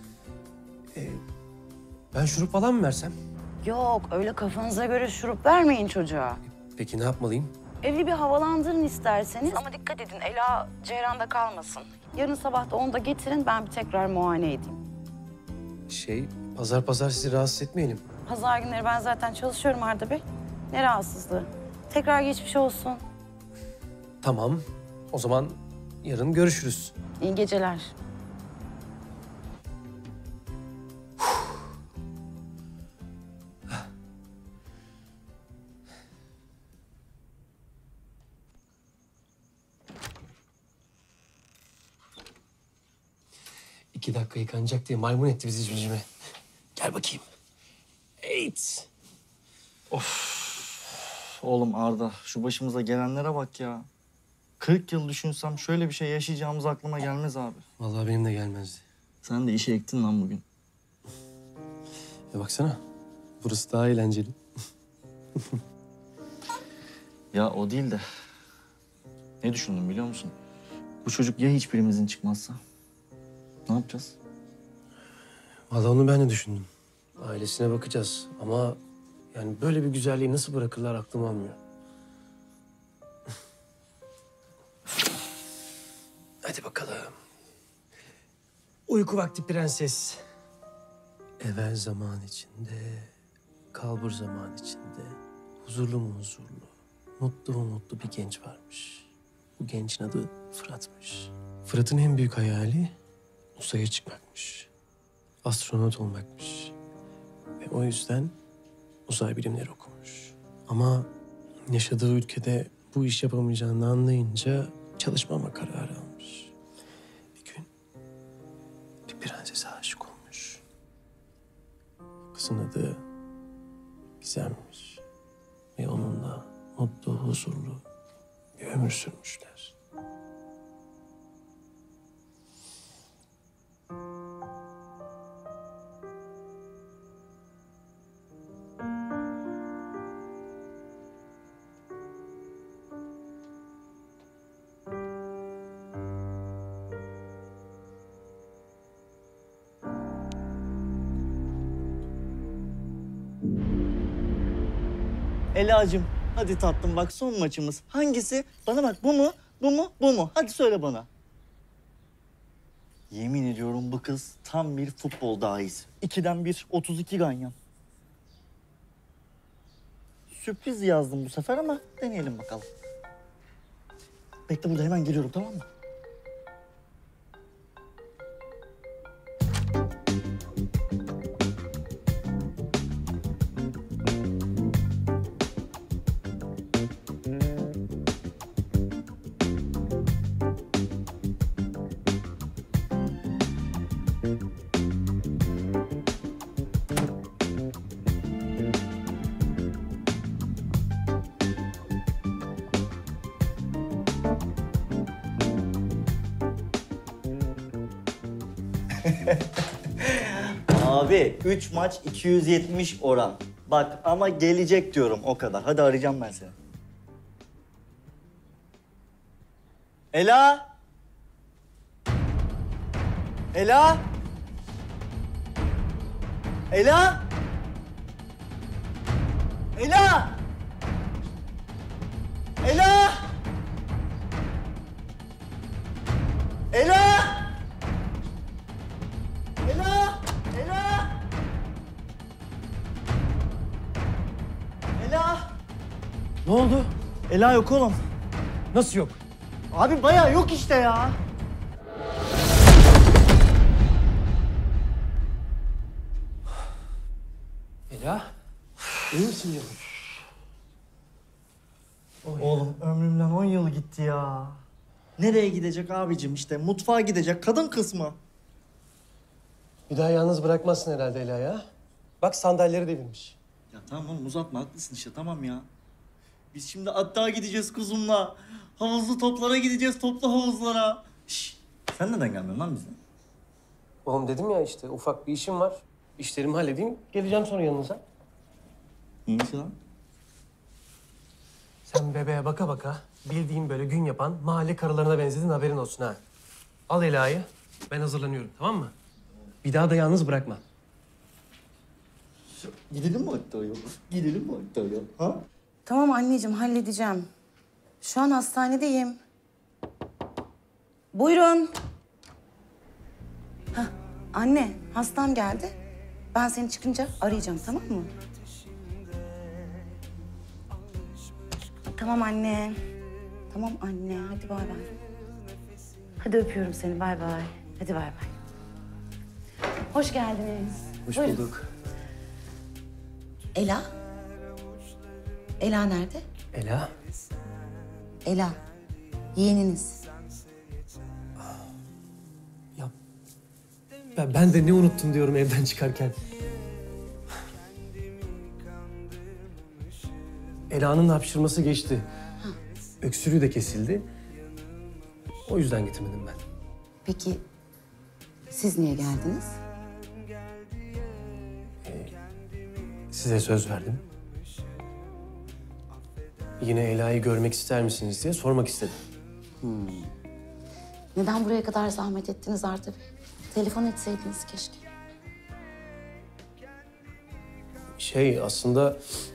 Ben şurup falan mı versem? Yok, öyle kafanıza göre şurup vermeyin çocuğa. Peki ne yapmalıyım? Evi bir havalandırın isterseniz. Ama dikkat edin, Ela ceyranda kalmasın. Yarın sabah da onu da getirin, ben bir tekrar muayene edeyim. Pazar sizi rahatsız etmeyelim. Pazar günleri ben zaten çalışıyorum Arda Bey. Ne rahatsızlığı. Tekrar geçmiş olsun. Tamam, o zaman yarın görüşürüz. İyi geceler. İki dakika yıkanacak diye maymun etti bizi cimcime. Gel bakayım. Eğit. Oğlum Arda, şu başımıza gelenlere bak ya. 40 yıl düşünsem şöyle bir şey yaşayacağımız aklıma gelmez abi. Vallahi benim de gelmezdi. Sen de işe ektin lan bugün. Baksana, burası daha eğlenceli. Ya o değil de ne düşündüm biliyor musun? Bu çocuk ya hiçbirimizin çıkmazsa? Ne yapacağız? Vallahi onu ben de düşündüm. Ailesine bakacağız ama yani böyle bir güzelliği nasıl bırakırlar aklım almıyor. Hadi bakalım. Uyku vakti prenses. Evvel zaman içinde, kalbur zaman içinde, huzurlu mu huzurlu, mutlu mu mutlu bir genç varmış. Bu gencin adı Fırat'mış. Fırat'ın en büyük hayali uzaya çıkmakmış. Astronot olmakmış. Ve o yüzden uzay bilimleri okumuş. Ama yaşadığı ülkede bu iş yapamayacağını anlayınca çalışmama kararı almış. Bir gün bir prensese aşık olmuş. Kızın adı Gizem'miş. Ve onunla mutlu, huzurlu bir ömür sürmüşler. Ela'cığım hadi tatlım bak son maçımız. Hangisi? Bana bak bu mu? Bu mu? Bu mu? Hadi söyle bana. Yemin ediyorum bu kız tam bir futbol dahisi. 2'den 1, 32 ganyan. Sürpriz yazdım bu sefer ama deneyelim bakalım. Bekle burada hemen geliyorum tamam mı? Abi 3 maç 270 oran. Bak ama gelecek diyorum o kadar. Hadi arayacağım ben seni. Ela! Ela! Ela! Ela! Ela! Ela! Ela! Ela! Ela! Ne oldu? Ela yok oğlum. Nasıl yok? Abi bayağı yok işte ya. Ela, iyi misin canım? Oğlum ömrümden 10 yıl gitti ya. Nereye gidecek abicim işte mutfağa gidecek kadın kısmı. Bir daha yalnız bırakmazsın herhalde Ela ya. Bak sandalyeleri devirmiş. Ya tamam oğlum uzatma haklısın işte tamam ya. Biz şimdi Attağa gideceğiz kuzumla. Havuzlu toplara gideceğiz toplu havuzlara. Şşş sen neden gelmiyorsun lan bizden? Oğlum dedim ya işte ufak bir işim var. İşlerimi halledeyim, geleceğim sonra yanınıza. Neymiş lan? Sen bebeğe baka baka bildiğin böyle gün yapan mahalle karılarına benzedin haberin olsun ha. Al Ela'yı, ben hazırlanıyorum tamam mı? Bir daha da yalnız bırakma. Gidelim mi Attağa? Gidelim mi Attağa? Ha? Tamam anneciğim halledeceğim. Şu an hastanedeyim. Buyurun. Hah, anne hastam geldi. Ben seni çıkınca arayacağım tamam mı? Tamam anne. Tamam anne hadi bay bay. Hadi öpüyorum seni bay bay. Hadi bay bay. Hoş geldiniz. Hoş Buyurun. bulduk. Ela? Ela nerede? Ela, Ela. Yeğeniniz. ya ben de ne unuttum diyorum evden çıkarken. Ela'nın hapşırması geçti. Öksürüğü de kesildi. O yüzden getirmedim ben. Peki siz niye geldiniz? Size söz verdim. Yine Ela'yı görmek ister misiniz diye sormak istedim. Neden buraya kadar zahmet ettiniz Arda Bey? Telefon etseydiniz keşke. Aslında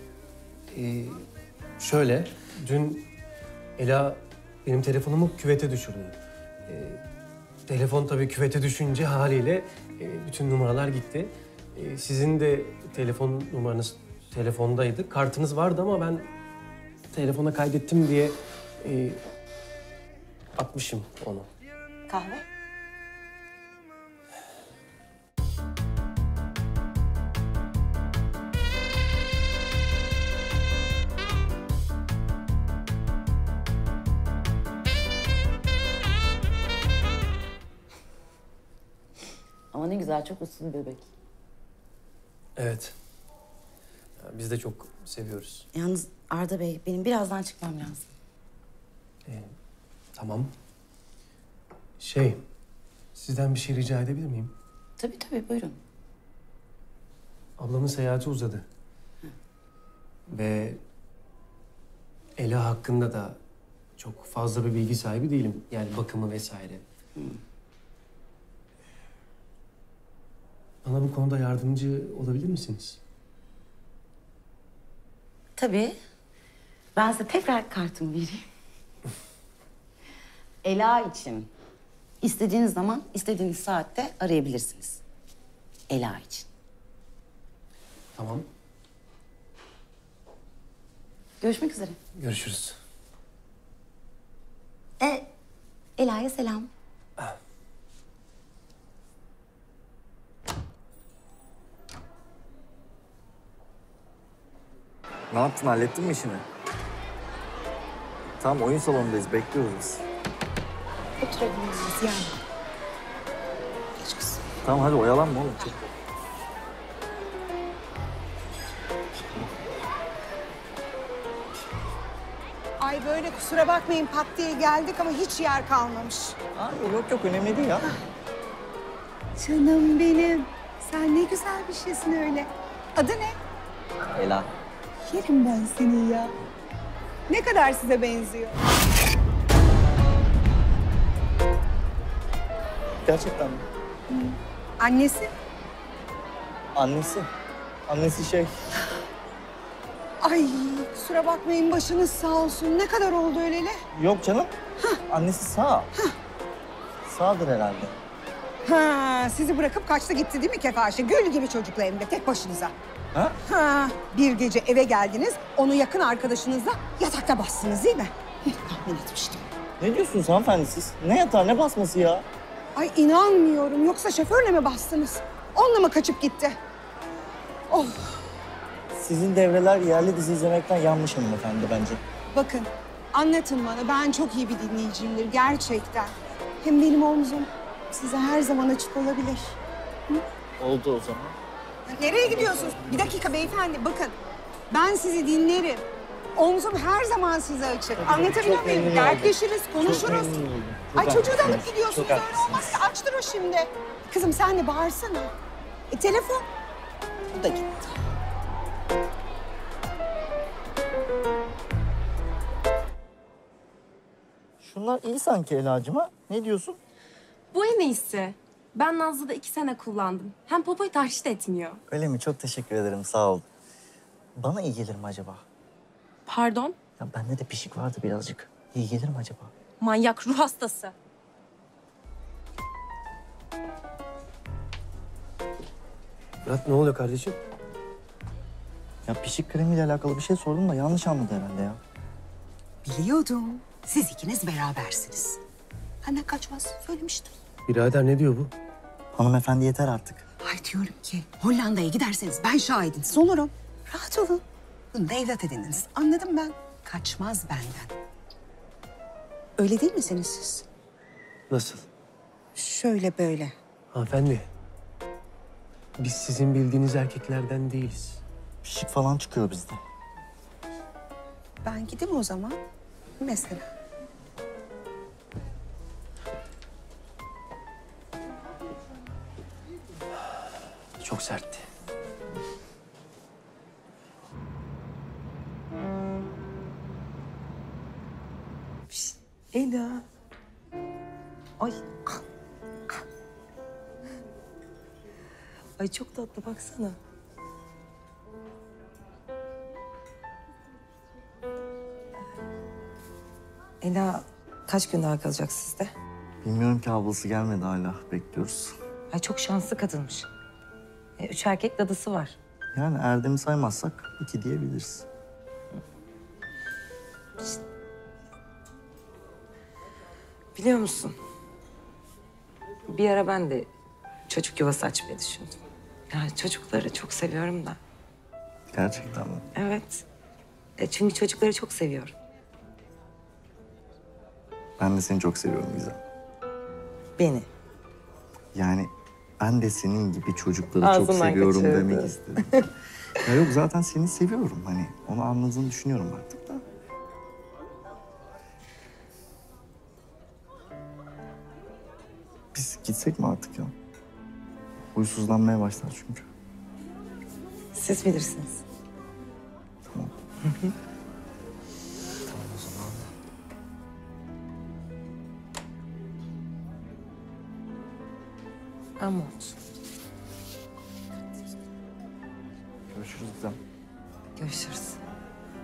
şöyle, dün Ela benim telefonumu küvete düşürdü. Telefon tabii küvete düşünce haliyle bütün numaralar gitti. Sizin de telefon numaranız telefondaydı. Kartınız vardı ama ben telefona kaydettim diye atmışım onu. Kahve? Ama ne güzel, çok uslu bir bebek. Evet. Ya, biz de çok seviyoruz. Yalnız Arda Bey, benim birazdan çıkmam lazım. Tamam. Sizden bir şey rica edebilir miyim? Tabii tabii, buyurun. Ablamın seyahati uzadı. Ve Ela hakkında da çok fazla bir bilgi sahibi değilim. Yani bakımı vesaire. Bana bu konuda yardımcı olabilir misiniz? Tabii. Ben size tekrar kartımı vereyim. Ela için istediğiniz zaman, istediğiniz saatte arayabilirsiniz. Ela için. Tamam. Görüşmek üzere. Görüşürüz. Ela'ya selam. Ne yaptın? Hallettin mi işini? Tamam, oyun salonundayız. Bekliyoruz biz. Oturabiliriz yani. Geç kızım. Tamam hadi oyalanma oğlum. Çık. Ay böyle kusura bakmayın pat diye geldik ama hiç yer kalmamış. Yok yok, önemli değil ya. Canım benim. Sen ne güzel bir şeysin öyle. Adı ne? Ela. Yerim ben seni ya. Ne kadar size benziyor. Gerçekten mi? Annesi? Annesi. Annesi şey... Ay kusura bakmayın başınız sağ olsun. Ne kadar oldu öleli? Yok canım. Annesi sağ. Sağdır herhalde. Ha, sizi bırakıp kaçtı gitti değil mi Kefaşe? Gül gibi çocukla hem de tek başınıza. Ha? Ha, bir gece eve geldiniz, onu yakın arkadaşınızla yatakta bastınız değil mi? Tahmin etmiştim. Ne diyorsunuz hanımefendi siz? Ne yatağı ne basması ya? Ay inanmıyorum. Yoksa şoförle mi bastınız? Onunla mı kaçıp gitti? Of. Sizin devreler yerli dizi izlemekten yanmış hanımefendi bence. Bakın, anlatın bana. Ben çok iyi bir dinleyiciyimdir gerçekten. Hem benim omzum size her zaman açık olabilir. Hı? Oldu o zaman. Nereye gidiyorsunuz? Bir dakika beyefendi, bakın. Ben sizi dinlerim. Omzum her zaman size açık. Anlatabiliyor çok muyum? memnun Dertleşiriz, konuşuruz. Çok memnun oldum. Çok Ay çocuğu da alıp haklısınız. gidiyorsunuz. Çok Öyle haklısınız. olmaz ki. Açtır o şimdi. Kızım sen de bağırsana. Telefon. Bu da gitti. Şunlar iyi sanki Ela'cığım ha? Ne diyorsun? Bu en iyisi. Ben Nazlı'da 2 sene kullandım. Hem popoyu tahriş de etmiyor. Öyle mi? Çok teşekkür ederim. Sağ ol. Bana iyi gelir mi acaba? Pardon? Ya bende de pişik vardı birazcık. İyi gelir mi acaba? Manyak, ruh hastası. Murat ne oluyor kardeşim? Ya pişik kremiyle alakalı bir şey sordum da yanlış anladı herhalde ya. Biliyordum. Siz ikiniz berabersiniz. Benden kaçmaz. Söylemiştim. Birader ne diyor bu? Hanımefendi yeter artık. Ay diyorum ki Hollanda'ya giderseniz ben şahidiniz olurum. Rahat olun. Bunu da evlat edindiniz. Anladım ben. Kaçmaz benden. Öyle değil misiniz siz? Nasıl? Şöyle böyle. Hanımefendi. Biz sizin bildiğiniz erkeklerden değiliz. Pişik falan çıkıyor bizde. Ben gideyim o zaman. Mesela. Çok sertti. Ela. Ay. Ay çok tatlı baksana. Ela kaç gün daha kalacak sizde? Bilmiyorum ki, ablası gelmedi hala. Bekliyoruz. Ay çok şanslı kadınmış. 3 erkek dadısı var. Yani Erdem'i saymazsak 2 diyebiliriz. Biliyor musun? Bir ara ben de çocuk yuvası açmayı düşündüm. Yani çocukları çok seviyorum da. Gerçekten mi? Evet. Çünkü çocukları çok seviyorum. Ben de seni çok seviyorum Gizem. Beni. Yani ben de senin gibi çocukları çok Ağzından seviyorum kaçırdı. demek istedim. Ya yok, zaten seni seviyorum. Hani onu anladığını düşünüyorum artık da. Biz gitsek mi artık ya? Huysuzlanmaya başlar çünkü. Siz bilirsiniz. Tamam. Tamam o zaman. Ama olsun. Görüşürüz Gizem. Görüşürüz.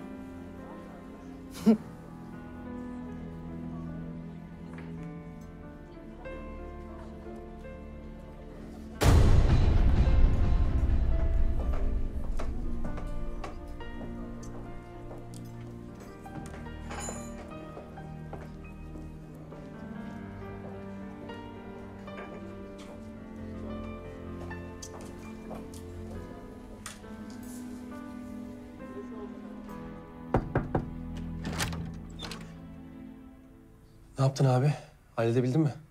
Ne yaptın abi? Halledebildin mi?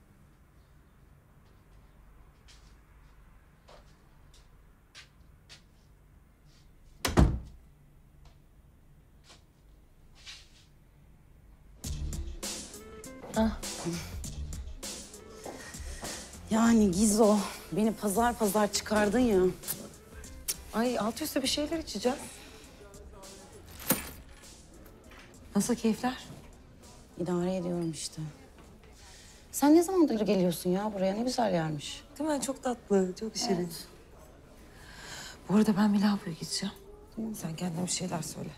Yani Gizo, beni pazar pazar çıkardın ya. Ay alt üstü bir şeyler içeceğiz. Nasıl keyifler? İdare ediyorum işte. Sen ne zamandır geliyorsun ya buraya? Ne güzel yermiş. Değil mi? Çok tatlı, çok şirin. Bu arada ben bir lavaboya gideceğim. Sen kendine bir şeyler söyle.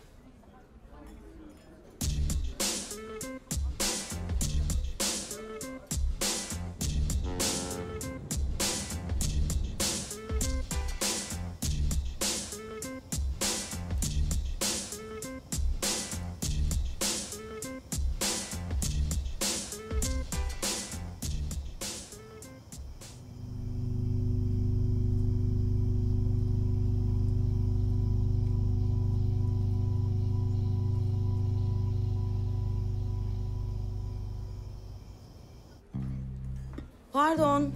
Pardon.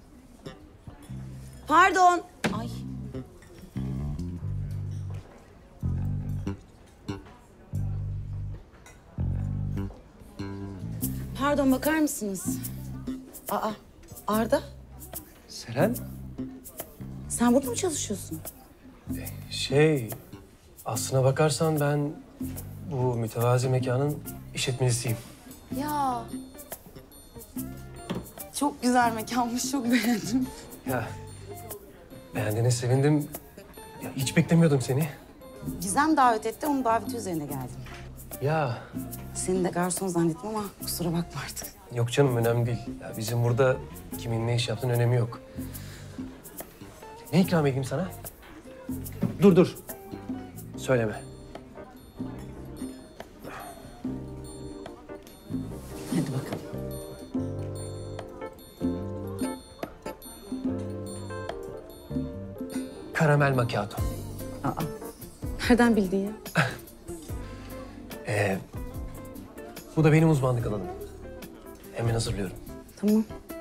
Pardon. Ay. Pardon, bakar mısınız? Aa, Arda, Seren? sen burada mı çalışıyorsun? Aslına bakarsan ben bu mütevazi mekanın işletmecisiyim. Ya. Çok güzel mekanmış, çok beğendim. Ya beğendiğine sevindim. Ya, hiç beklemiyordum seni. Gizem davet etti, onun daveti üzerine geldim. Ya Seni de garson zannettim ama kusura bakma artık. yok canım önemli değil. Ya, bizim burada kimin ne iş yaptığının önemi yok. Ne ikram edeyim sana? Dur. Söyleme. Hadi bakalım. Karamel macchiato. Aa, nereden bildin ya? Bu da benim uzmanlık alanım. Hemen hazırlıyorum. Tamam.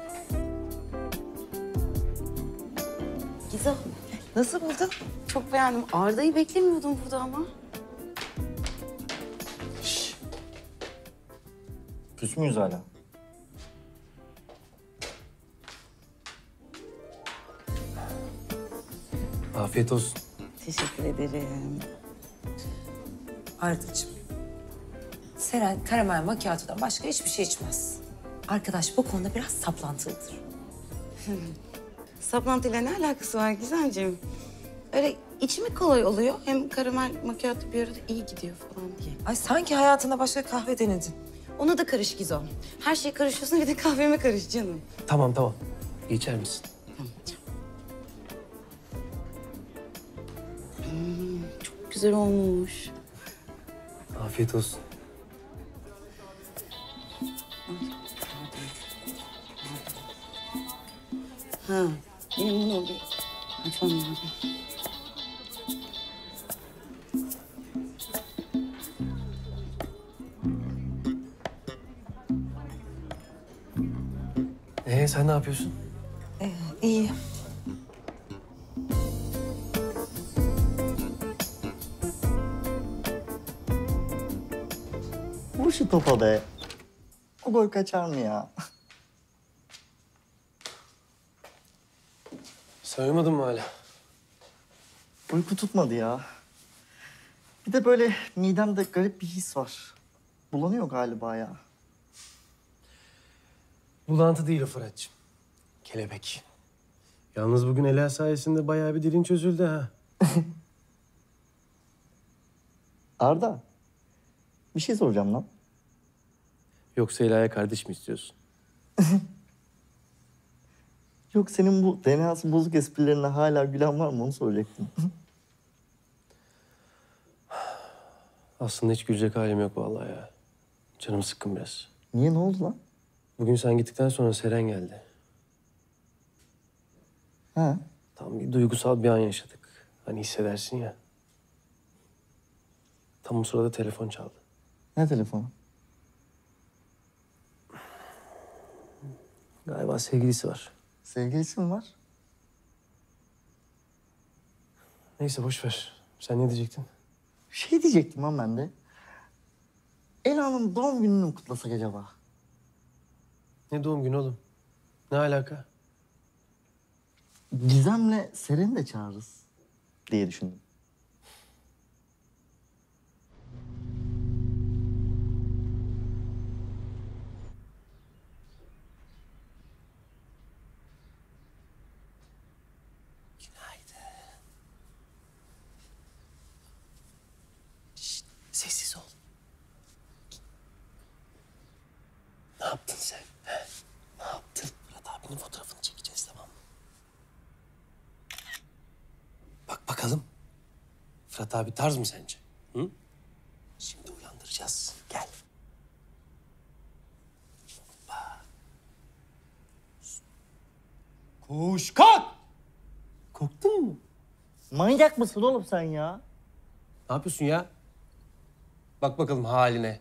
Gizo, nasıl buldun? Çok beğendim. Arda'yı beklemiyordum burada ama. Küs müyüz hala? Afiyet olsun. Teşekkür ederim. Ardacığım. Seren karamel macchiato'dan başka hiçbir şey içmez. Arkadaş bu konuda biraz saplantılıdır. Saplantıyla ne alakası var Gizemciğim? Öyle içimi kolay oluyor. Hem karamel macchiato bir arada iyi gidiyor falan diye. Ay sanki hayatında başka kahve denedin. Ona da karış Gizo. Her şeye karışıyorsun, bir de kahveme karış canım. Tamam. İçer misin? Çok güzel olmuş. Afiyet olsun. Ha, benim bunu bir açmam lazım. Sen ne yapıyorsun? İyi. Vur şu topa be. O gol kaçar mı ya? Sen uyumadın mı hala? Uyku tutmadı ya. Bir de böyle midemde garip bir his var. Bulanıyor galiba ya. Bulantı değil o Fırat'cığım. Kelebek. Yalnız bugün Ela sayesinde bayağı bir dilin çözüldü ha. Arda, Bir şey soracağım lan. Yoksa Ela'ya kardeş mi istiyorsun? Yok, senin bu DNA'sı bozuk esprilerine hala gülen var mı onu soracaktım. Aslında hiç gülecek halim yok vallahi ya. Canım sıkkın biraz. Niye, ne oldu lan? Bugün sen gittikten sonra Seren geldi. Ha? Tam bir duygusal bir an yaşadık. Hani hissedersin ya. Tam o sırada telefon çaldı. Ne telefonu? Galiba sevgilisi var. Sevgilisi mi var? Neyse boş ver. Sen ne diyecektin? Şey diyecektim lan ben de. Ela'nın doğum gününü mü kutlasak acaba? Ne doğum günü oğlum? Ne alaka? Gizem'le Seren'i de çağırırız diye düşündüm. Sessiz ol. Ne yaptın sen? He? Ne yaptın? Fırat abinin fotoğrafını çekeceğiz, tamam mı? Bak bakalım. Fırat abi tarz mı sence? Hı? Şimdi uyandıracağız. Gel. Hoppa. Koş, kalk! Korktun mu? Manyak mısın oğlum sen ya? Ne yapıyorsun ya? Bak bakalım haline.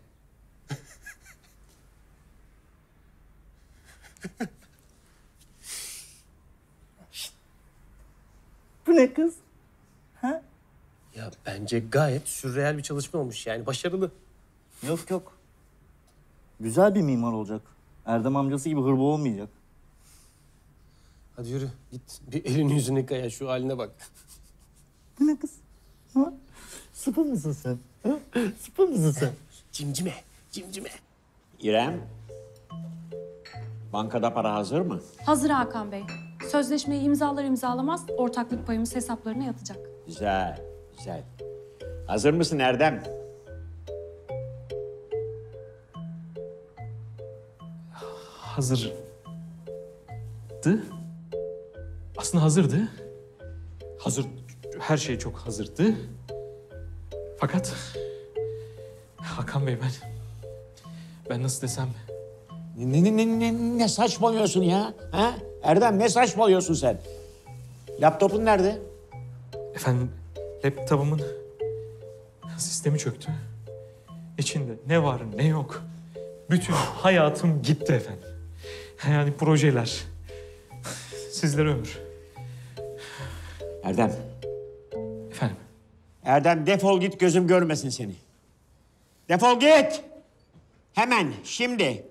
Bu ne kız? Ha? Ya bence gayet sürreel bir çalışma olmuş yani başarılı. Yok yok. Güzel bir mimar olacak. Erdem amcası gibi hırbo olmayacak. Hadi yürü git bir elini yüzünü yıka ya, şu haline bak. Bu ne kız? Ha? Sıpa mısın sen? Ha? Sıpa mısın sen? Cimcime, cimcime. İrem, bankada para hazır mı? Hazır Hakan Bey. Sözleşmeyi imzalar imzalamaz ortaklık payımız hesaplarına yatacak. Güzel, güzel. Hazır mısın Erdem? Hazırdı. Aslında hazırdı. Hazır, her şey çok hazırdı. Fakat Hakan Bey ben nasıl desem... Ne saçmalıyorsun ya? Ha? Erdem ne saçmalıyorsun sen? Laptopun nerede? Efendim, laptopumun sistemi çöktü. İçinde ne var ne yok. Bütün hayatım gitti efendim. Yani projeler. Sizlere ömür. Erdem. Efendim? Erdem defol git, gözüm görmesin seni. Defol git! Hemen, şimdi.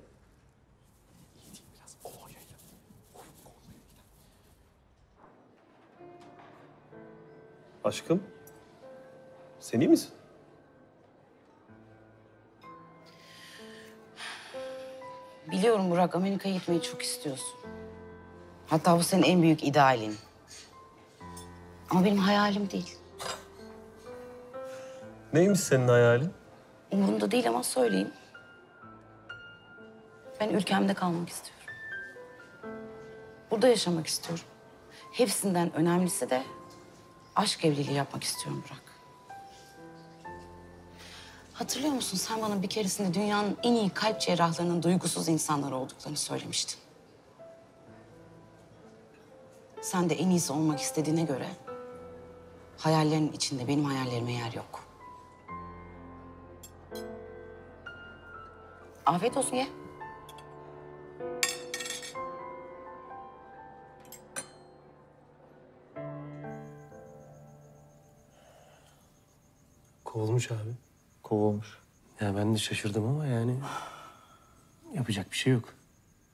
Aşkım, sen iyi misin? Biliyorum Burak, Amerika'ya gitmeyi çok istiyorsun. Hatta bu senin en büyük idealin. Ama benim hayalim değil. Neymiş senin hayalin? Umurumda değil ama söyleyeyim. Ben ülkemde kalmak istiyorum. Burada yaşamak istiyorum. Hepsinden önemlisi de aşk evliliği yapmak istiyorum Burak. Hatırlıyor musun, sen bana bir keresinde dünyanın en iyi kalp cerrahlarının duygusuz insanlar olduklarını söylemiştin. Sen de en iyisi olmak istediğine göre hayallerin içinde benim hayallerime yer yok. Afiyet olsun, ye. Kovulmuş abi. Kovulmuş. Ya ben de şaşırdım ama yani yapacak bir şey yok.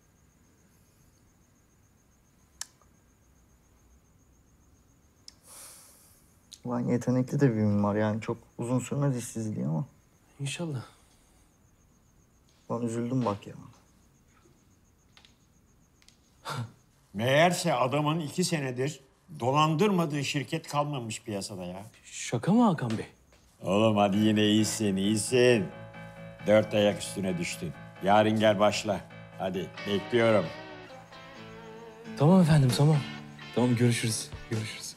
Ulan yetenekli de bir mimar yani, çok uzun sürmez işsizliği ama. İnşallah. Lan üzüldüm bak ya. Meğerse adamın 2 senedir dolandırmadığı şirket kalmamış piyasada ya. Şaka mı Hakan Bey? Oğlum hadi yine iyisin, iyisin. 4 ayak üstüne düştün. Yarın gel başla. Hadi bekliyorum. Tamam efendim, tamam. Tamam, görüşürüz. Görüşürüz.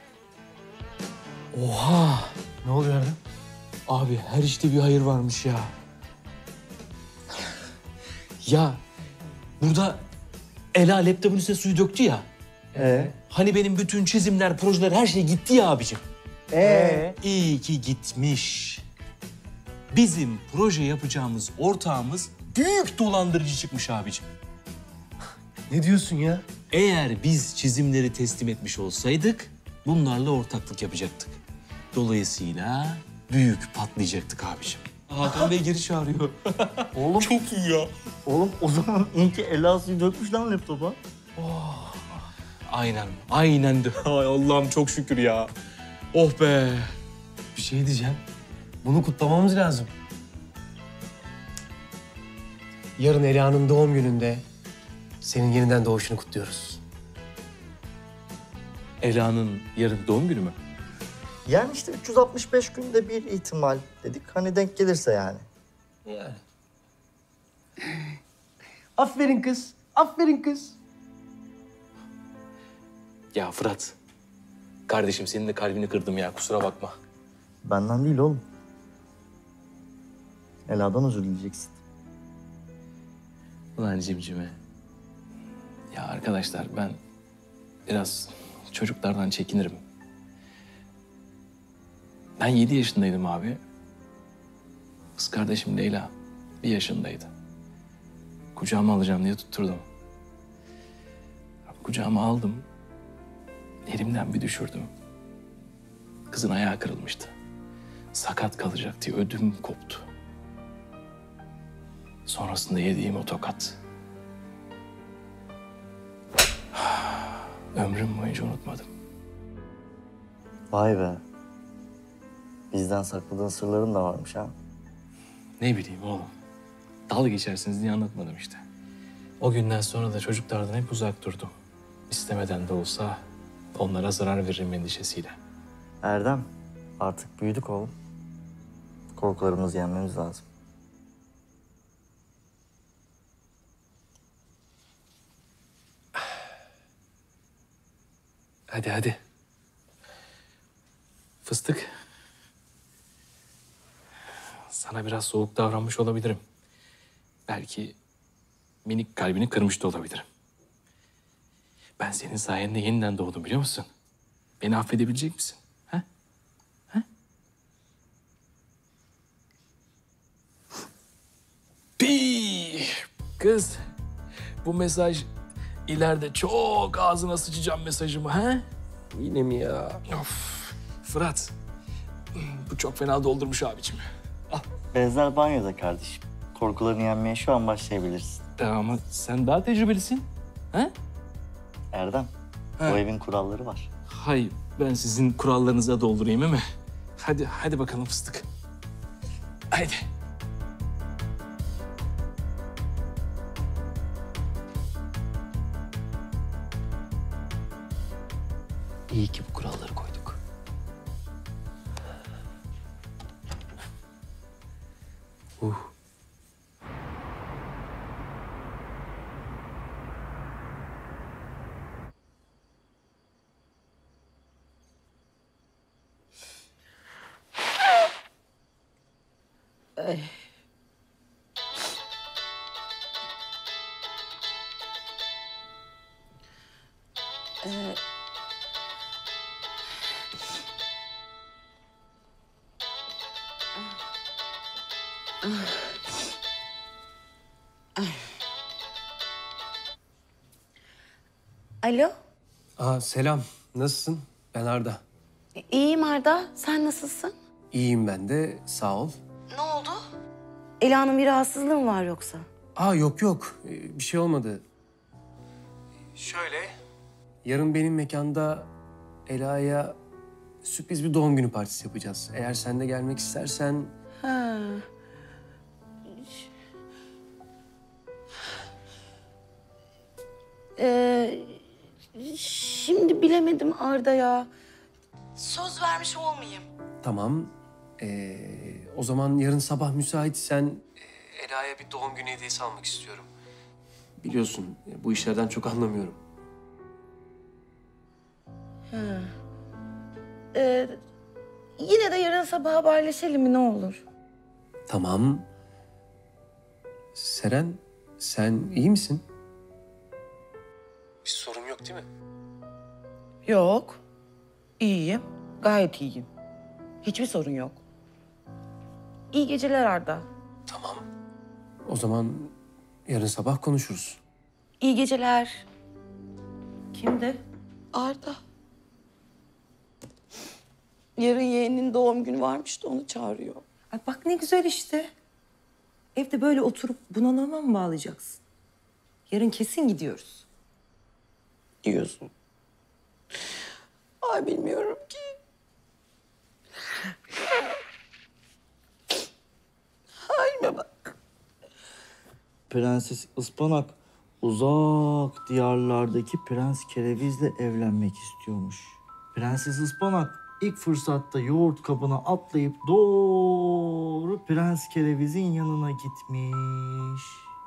Oha! Ne oluyor Erdem? Abi her işte bir hayır varmış ya. Ya burada Ela laptopun üstüne suyu döktü ya. Hani benim bütün çizimler, projeler, her şey gitti ya abicim. İyi ki gitmiş. Bizim proje yapacağımız ortağımız büyük dolandırıcı çıkmış abicim. Ne diyorsun ya? Eğer biz çizimleri teslim etmiş olsaydık bunlarla ortaklık yapacaktık. Dolayısıyla büyük patlayacaktık abicim. Hakan Bey geri çağırıyor. Oğlum çok iyi ya. Oğlum o zaman iyi ki Ela suyu dökmüş lan laptopa. Aynen, aynen de. Ay Allah'ım çok şükür ya. Oh be. Bir şey diyeceğim. Bunu kutlamamız lazım. Yarın Ela'nın doğum gününde senin yeniden doğuşunu kutluyoruz. Ela'nın yarın doğum günü mü? Yani işte 365 günde bir ihtimal dedik. Hani denk gelirse yani. Yani. Aferin kız, aferin kız. Ya Fırat, kardeşim senin de kalbini kırdım ya, kusura bakma. Benden değil oğlum. Ela'dan özür dileyeceksin. Ulan cimcime. Ya arkadaşlar ben biraz çocuklardan çekinirim. Ben 7 yaşındaydım abi. Kız kardeşim Leyla 1 yaşındaydı. Kucağıma alacağım diye tutturdum. Kucağıma aldım. Elimden bir düşürdüm. Kızın ayağı kırılmıştı. Sakat kalacak diye ödüm koptu. Sonrasında yediğim o tokat. Ömrüm boyunca unutmadım. Vay be. Bizden sakladığın sırların da varmış ha. Ne bileyim oğlum. Dalga geçersiniz diye anlatmadım işte. O günden sonra da çocuklardan hep uzak durdum. İstemeden de olsa onlara zarar veririm endişesiyle. Erdem, artık büyüdük oğlum. Korkularımızı yenmemiz lazım. Hadi hadi. Fıstık. Sana biraz soğuk davranmış olabilirim. Belki minik kalbini kırmış da olabilirim. Ben senin sayende yeniden doğdum biliyor musun? Beni affedebilecek misin? Ha? Ha? Pi! Kız, bu mesaj ileride çok ağzına sıçacağım mesajımı ha? Yine mi ya? Of. Fırat, bu çok fena doldurmuş abicim. Bezler banyoda kardeşim. Korkularını yenmeye şu an başlayabilirsin. Ama sen daha tecrübelisin. Ha? Erdem, Ha. bu evin kuralları var. Hayır, ben sizin kurallarınıza doldurayım değil mi? Hadi bakalım fıstık. Haydi. İyi ki bu kuralları koyduk. Alo, Selam, nasılsın? Ben Arda. iyiyim Arda. Sen nasılsın? İyiyim ben de, sağ ol. Ne oldu? Ela'nın bir rahatsızlığı mı var yoksa? Yok, bir şey olmadı. Şöyle, yarın benim mekanda Ela'ya sürpriz bir doğum günü partisi yapacağız. Eğer sen de gelmek istersen... Ha. Şimdi bilemedim Arda ya. Söz vermiş olmayayım. Tamam, o zaman yarın sabah müsaitsen Ela'ya bir doğum günü hediyesi almak istiyorum. Biliyorsun bu işlerden çok anlamıyorum. Yine de yarın sabah haberleşelim mi ne olur? Tamam. Seren, sen iyi misin? Bir sorun yok değil mi? Yok. İyiyim. Gayet iyiyim. Hiçbir sorun yok. İyi geceler Arda. Tamam. O zaman yarın sabah konuşuruz. İyi geceler. Kimdi? Arda. Yarın yeğeninin doğum günü varmış da onu çağırıyor. Ay bak ne güzel işte. Evde böyle oturup bunalıma mı bağlayacaksın? Yarın kesin gidiyoruz. Diyorsun. Ay bilmiyorum ki. Halime bak. Prenses Ispanak uzak diyarlardaki Prens Kereviz'le evlenmek istiyormuş. Prenses Ispanak ilk fırsatta yoğurt kabına atlayıp doğru Prens Kereviz'in yanına gitmiş.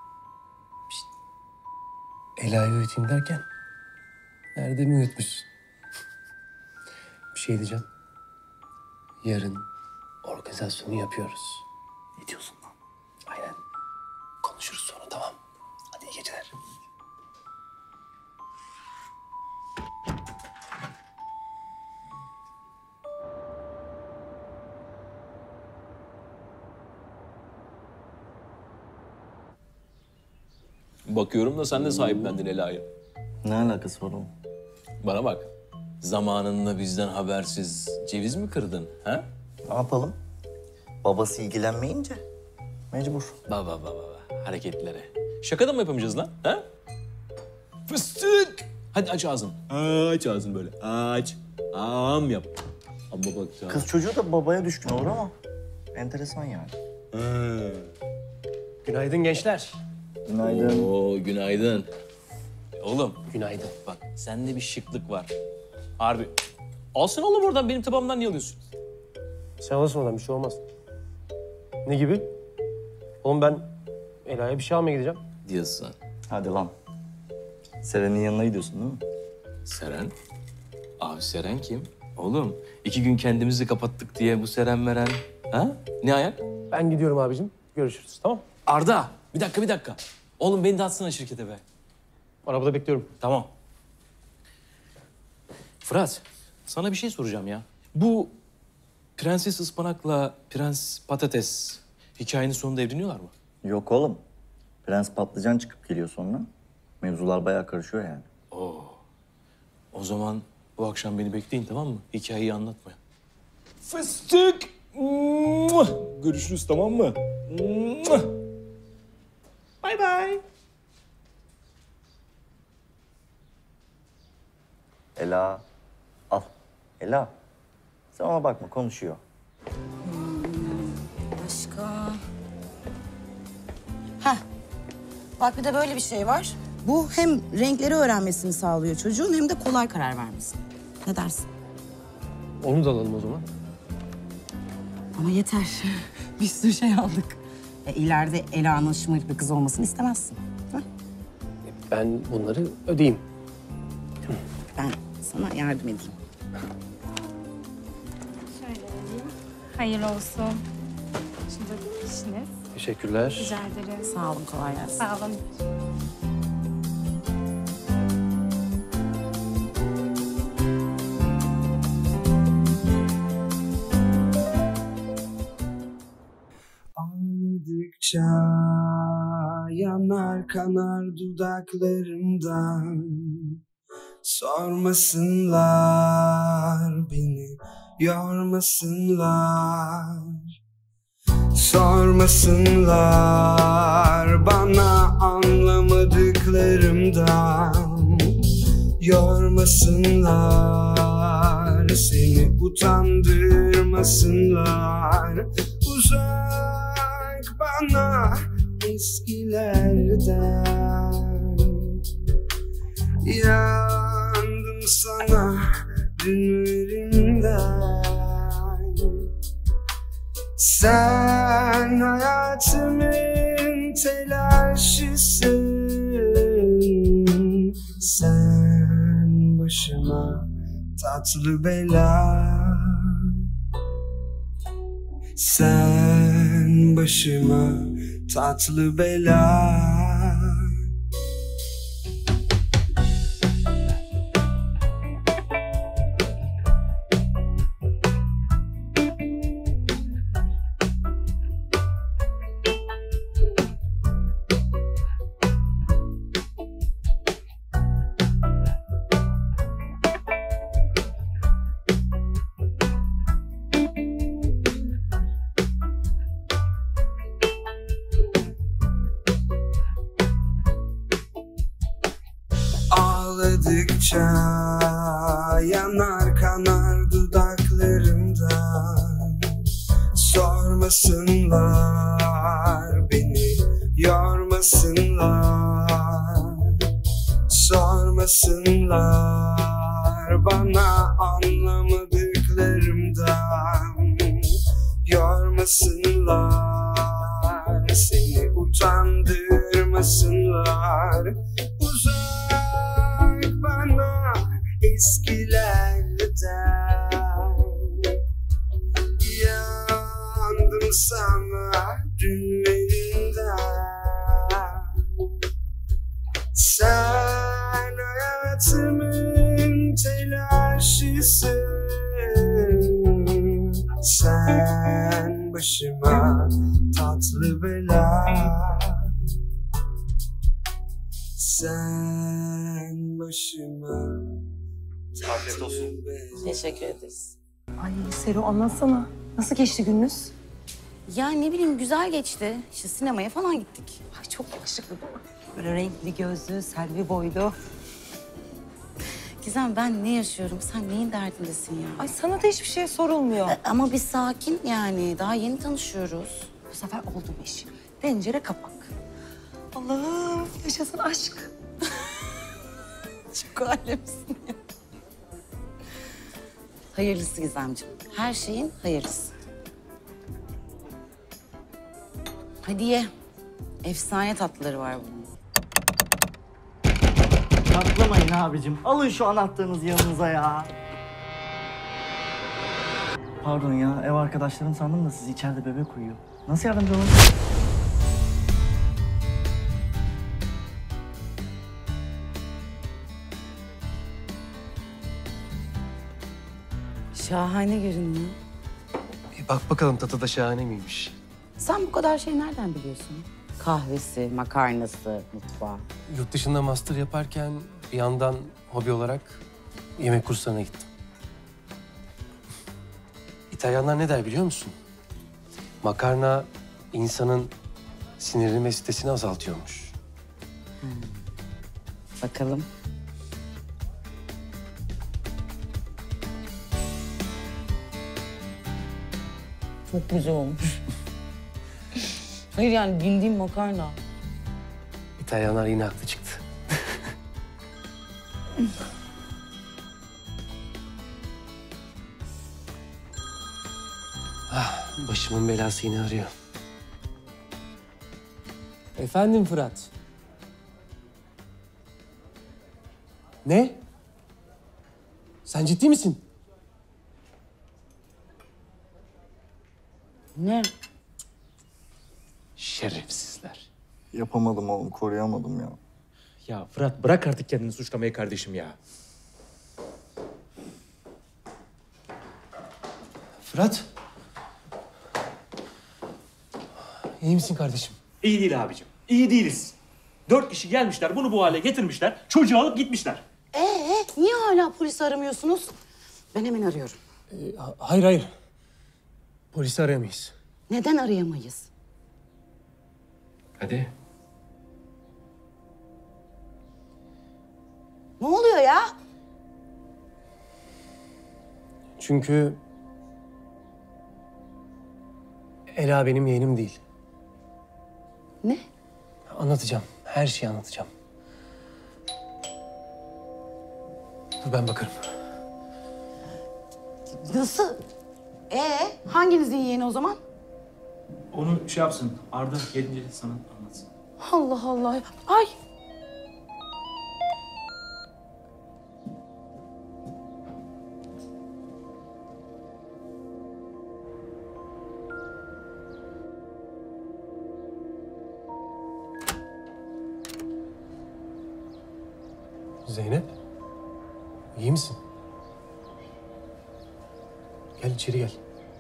Ela'yı uyutayım derken nerede mi uyutmuşsun? Bir şey diyeceğim. Yarın organizasyonu yapıyoruz. Ne diyorsun lan? Aynen. Konuşuruz sonra, tamam. Hadi iyi geceler. Bakıyorum da sen de sahiplendin Ela'yı. Ne alakası var oğlum? Bana bak. Zamanında bizden habersiz ceviz mi kırdın? Ha? Ne yapalım? Babası ilgilenmeyince mecbur. Baba. Hareketlere. Şaka da mı yapamayacağız lan? Ha? Fıstık! Hadi aç ağzını. Aç ağzını böyle. Aç. Am yap. Ama bak ya. Kız çocuğu da babaya düşkün olur ama enteresan yani. Günaydın gençler. Günaydın. Oo, günaydın. Oğlum. Günaydın. Bak sende bir şıklık var. Harbi. Alsana oğlum oradan, benim tabağımdan niye alıyorsun? Sen alırsın oradan, bir şey olmaz. Ne gibi? Oğlum ben Ela'ya bir şey almaya gideceğim. Diyorsun. Hadi lan. Seren'in yanına gidiyorsun değil mi? Seren? Abi Seren kim? Oğlum 2 gün kendimizi kapattık diye bu Seren Meren. Ha? Ne ayak? Ben gidiyorum abicim. Görüşürüz, tamam? Arda bir dakika. Oğlum beni de atsana şirkete be. Arabada bekliyorum. Tamam. Fırat, sana bir şey soracağım ya. Bu Prenses Ispanak'la Prens Patates hikayenin sonunda evleniyorlar mı? Yok oğlum. Prens patlıcan çıkıp geliyor sonra. Mevzular bayağı karışıyor yani. Oo. O zaman bu akşam beni bekleyin, tamam mı? Hikayeyi anlatmaya. Fıstık! Görüşürüz, tamam mı? Bye bye. Ela. Al. Ela. Sen ona bakma, konuşuyor. Başka? Heh. Bak bir de böyle bir şey var. Bu hem renkleri öğrenmesini sağlıyor çocuğun hem de kolay karar vermesini. Ne dersin? Onu da alalım o zaman. Ama yeter. Bir sürü şey aldık. İleride Ela'nın şımarık bir kız olmasını istemezsin. Ha? Ben bunları ödeyeyim. Ben sana yardım edeyim. Şöyle vereyim. Hayırlı olsun. Şimdi işiniz. Teşekkürler. Rica ederim. Sağ olun, kolay gelsin. Sağ olun. Ağladıkça yanar kanar dudaklarımdan. Sormasınlar beni, yormasınlar. Sormasınlar bana anlamadıklarımdan. Yormasınlar, seni utandırmasınlar. Uzak bana eskilerden. Yandım sana dünlerimden. Sen hayatımın misin? Sen başıma tatlı bela. Sen başıma tatlı bela. Ağladıkça yanar kanar dudaklarımdan. Sormasınlar beni, yormasınlar. Sormasınlar bana anlamadıklarımdan. Yormasınlar, seni utandırmasınlar. Uzak bana eskilerden. Yandım sana dünlerinden. Sen hayatımın telaşısın. Sen başıma tatlı bela. Sen başıma. Afiyet olsun. Teşekkür ederiz. Ay Sero anlatsana. Nasıl geçti gününüz? Ya ne bileyim güzel geçti. İşte sinemaya falan gittik. Ay çok yakışıklı değil mi? Böyle renkli gözlü, selvi boylu. Gizem ben ne yaşıyorum? Sen neyin derdindesin ya? Ay sana da hiçbir şey sorulmuyor. Ama biz sakin yani. Daha yeni tanışıyoruz. Bu sefer oldu bu iş. Tencere kapak. Allah'ım yaşasın aşk. Çok alemsin ya. Hayırlısı Gizemciğim. Her şeyin hayırlısı. Hadi ye. Efsane tatlıları var bunun. Patlamayın abicim. Alın şu anahtarınızı yanınıza ya. Pardon ya, ev arkadaşlarım sandım da siz içeride bebek uyuyor. Nasıl yardımcı olun? Şahane görünüyor. Bak bakalım tadı da şahane miymiş? Sen bu kadar şey nereden biliyorsun? Kahvesi, makarnası, mutfağı. Yurt dışında master yaparken bir yandan hobi olarak yemek kurslarına gittim. İtalyanlar ne der biliyor musun? Makarna insanın sinirini ve stresini azaltıyormuş. Bakalım. Çok güzel olmuş. Hayır yani bildiğim makarna. İtalyanlar yine haklı çıktı. Başımın belası yine arıyor. Efendim Fırat. Ne? Sen ciddi misin? Ne? Şerefsizler. Yapamadım oğlum, koruyamadım ya. Ya Fırat bırak artık kendini suçlamayı kardeşim ya. Fırat. İyi misin kardeşim? İyi değil abicim. İyi değiliz. 4 kişi gelmişler, bunu bu hale getirmişler. Çocuğu alıp gitmişler. Niye hala polisi aramıyorsunuz? Ben hemen arıyorum. Hayır. Polisi arayamayız. Neden arayamayız? Hadi. Ne oluyor ya? Çünkü Ela benim yeğenim değil. Ne? Anlatacağım. Her şeyi anlatacağım. Dur ben bakarım. Nasıl? Hanginizin yeğeni o zaman? Onu şey yapsın, Arda gelince sana anlatsın. Allah Allah. Ay. Zeynep, iyi misin? Gel içeri gel.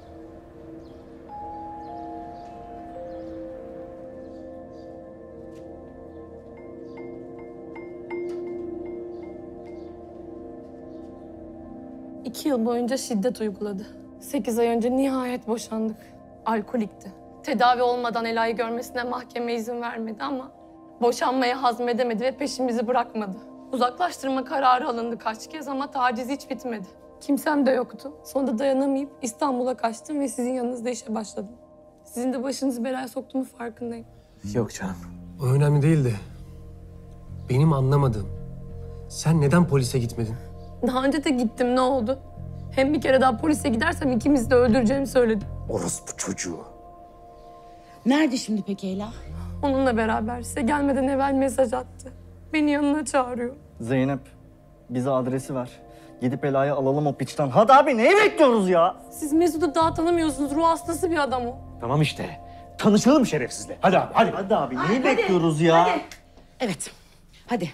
İki yıl boyunca şiddet uyguladı. 8 ay önce nihayet boşandık. Alkolikti. Tedavi olmadan Ela'yı görmesine mahkeme izin vermedi ama boşanmayı hazmedemedi ve peşimizi bırakmadı. Uzaklaştırma kararı alındı kaç kez ama taciz hiç bitmedi. Kimsem de yoktu. Sonunda dayanamayıp İstanbul'a kaçtım ve sizin yanınızda işe başladım. Sizin de başınızı belaya soktuğumu farkındayım. Yok canım. O önemli değildi. Benim anlamadığım, sen neden polise gitmedin? Daha önce de gittim, ne oldu? Hem bir kere daha polise gidersem ikimizi de öldüreceğimi söyledi. Orospu çocuğu. Nerede şimdi peki Ela? Onunla beraber size gelmeden evvel mesaj attı. Beni yanına çağırıyor. Zeynep, bize adresi ver. Gidip Ela'yı alalım o piçten. Hadi abi neyi bekliyoruz ya? Siz Mesut'u daha tanımıyorsunuz. Ruh hastası bir adam o. Tamam işte. Tanışalım şerefsizle. Hadi abi, hadi. Hadi abi neyi bekliyoruz ya? Hadi. Evet. Hadi.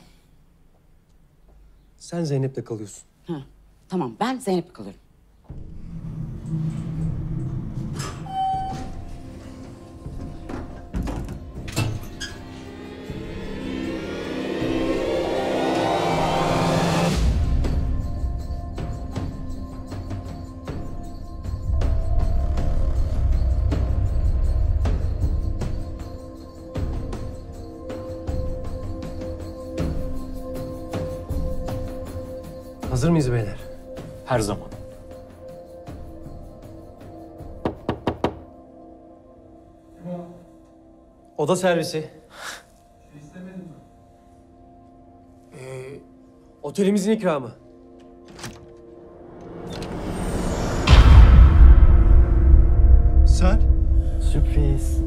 Sen Zeynep'le kalıyorsun. Ha, tamam ben Zeynep'le kalıyorum. Hazır mıyız beyler? Her zaman. Oda servisi. Otelimizin ikramı. Sen? Sürpriz.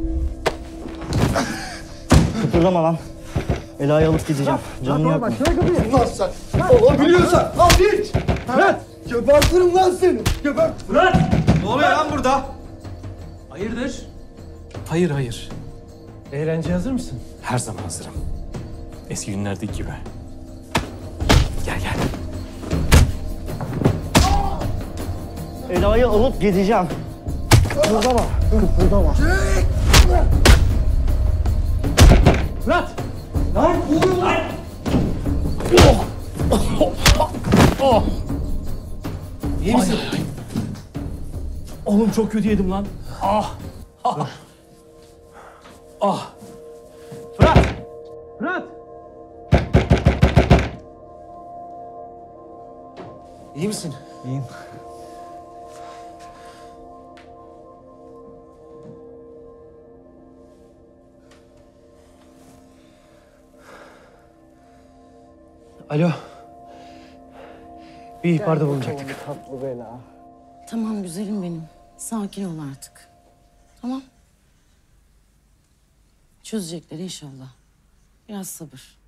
Kıpırdama lan. Ela'yı alıp gideceğim. Canını yakma. Lan sen! Olabiliyorsan al git! Fırat! Gebertirim lan seni! Gebert! Fırat! Ne oluyor lan burada? Hayırdır? Hayır, hayır. Eğlenceye hazır mısın? Her zaman hazırım. Eski günlerdeki gibi. Gel gel. Ela'yı alıp gideceğim. Kıpırdama. Kıpırdama. Fırat! Lan vurun lan! İyi misin? Oğlum çok kötü yedim lan. Ah! Ah! Ah! Fırat! Fırat! İyi misin? İyiyim. Alo. Bir ihbarda bulunacaktık. Tatlı bela. Tamam güzelim benim. Sakin ol artık. Tamam. Çözecekler inşallah. Biraz sabır.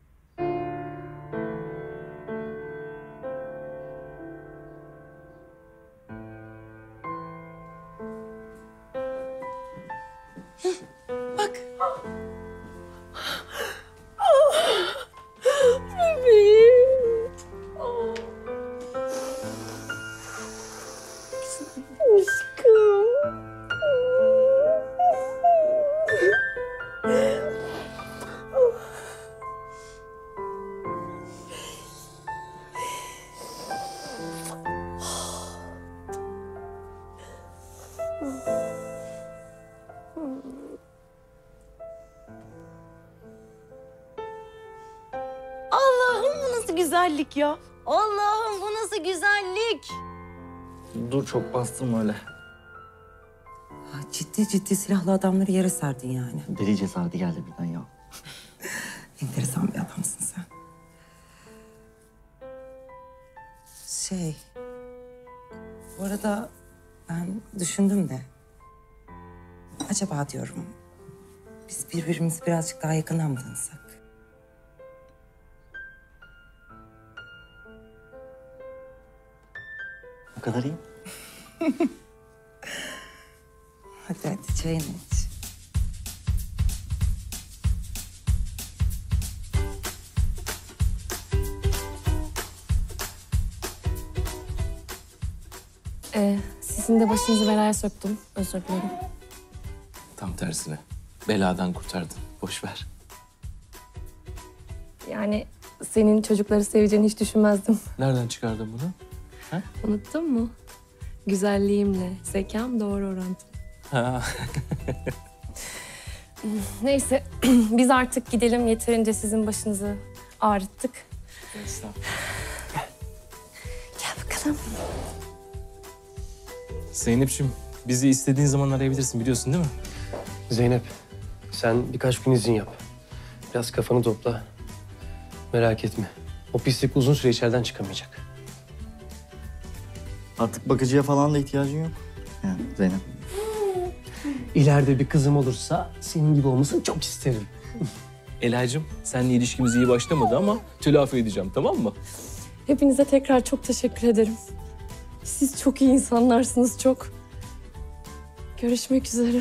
Heh, bak. Bebeğim. Aşkım. Allah'ım bu nasıl güzellik ya? Allah'ım bu nasıl güzellik? Dur çok bastım öyle. Ha, ciddi ciddi silahlı adamları yere serdin yani. Deli cesareti geldi birden ya. Enteresan bir adamsın sen. Bu arada ben düşündüm de. Acaba diyorum, Biz birbirimizi birazcık daha yakından mı tanısak? O kadar iyi. Hadi çayını iç. Sizin de başınızı belaya soktum. Özür dilerim. Tam tersine. Beladan kurtardın. Boş ver. Yani senin çocukları seveceğini hiç düşünmezdim. Nereden çıkardın bunu? Unuttun mu? Güzelliğimle zekam doğru orantılı. Ha. Neyse biz artık gidelim. Yeterince sizin başınızı ağrıttık. Gel bakalım. Zeynep'ciğim bizi istediğin zaman arayabilirsin biliyorsun değil mi? Zeynep, sen birkaç gün izin yap. Biraz kafanı topla. Merak etme. O pislik uzun süre içeriden çıkamayacak. Artık bakıcıya falan da ihtiyacın yok. Yani Zeynep. İleride bir kızım olursa senin gibi olmasını çok isterim. Ela'cığım seninle ilişkimiz iyi başlamadı ama telafi edeceğim tamam mı? Hepinize tekrar çok teşekkür ederim. Siz çok iyi insanlarsınız, çok. Görüşmek üzere.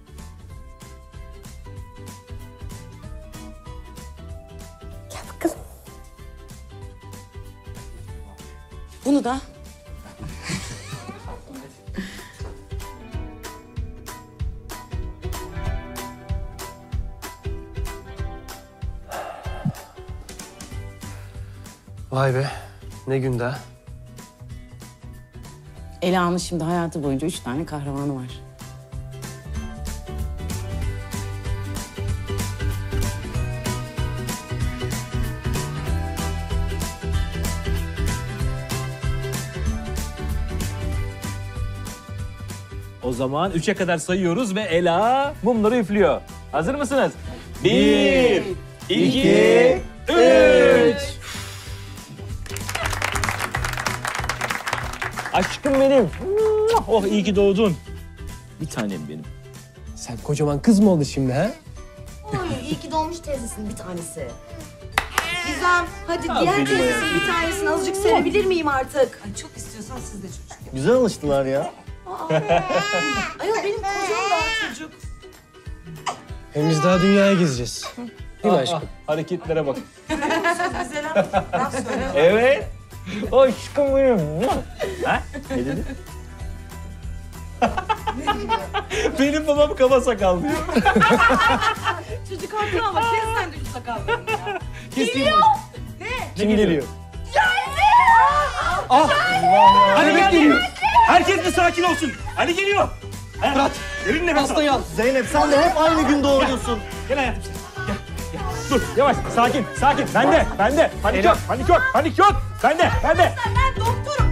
Gel bakalım. Bunu da. Vay be, ne gün daha. Ela'nın şimdi hayatı boyunca 3 tane kahramanı var. O zaman 3'e kadar sayıyoruz ve Ela mumları üflüyor. Hazır mısınız? 1, 2, 3. Aşkım benim. Oh iyi ki doğdun. Bir tanem benim. Sen kocaman kız mı oldun şimdi ha? İyi ki doğmuş teyzesinin bir tanesi. Gizem, hadi Aferin diğer ya. teyzesinin bir tanesini azıcık sevebilir miyim artık? Ay çok istiyorsan siz de çocuk. Güzel alıştılar ya. Ayol benim kocam daha çocuk. Hem biz daha dünyaya gezeceğiz. Değil mi aşkım? Hareketlere bak. Siz bize laf söylüyorlar. Evet. Aşkım benim. Ha? Ne dedi? Benim babam kaba sakal diyor. Çocuk haklı ama kes sen de şu sakallarını ya. Geliyor. Ne? Kim geliyor? Ah! Hadi geliyor. Herkes bir sakin olsun. Hadi geliyor. Fırat. Derin nefes Hastayı al. Zeynep sen de hep aynı gün doğuruyorsun. Gel hayatım. Gel. Dur yavaş. Sakin. Sakin. Bende. Panik yok. Panik yok. Panik yok. Bende. Ben doktorum.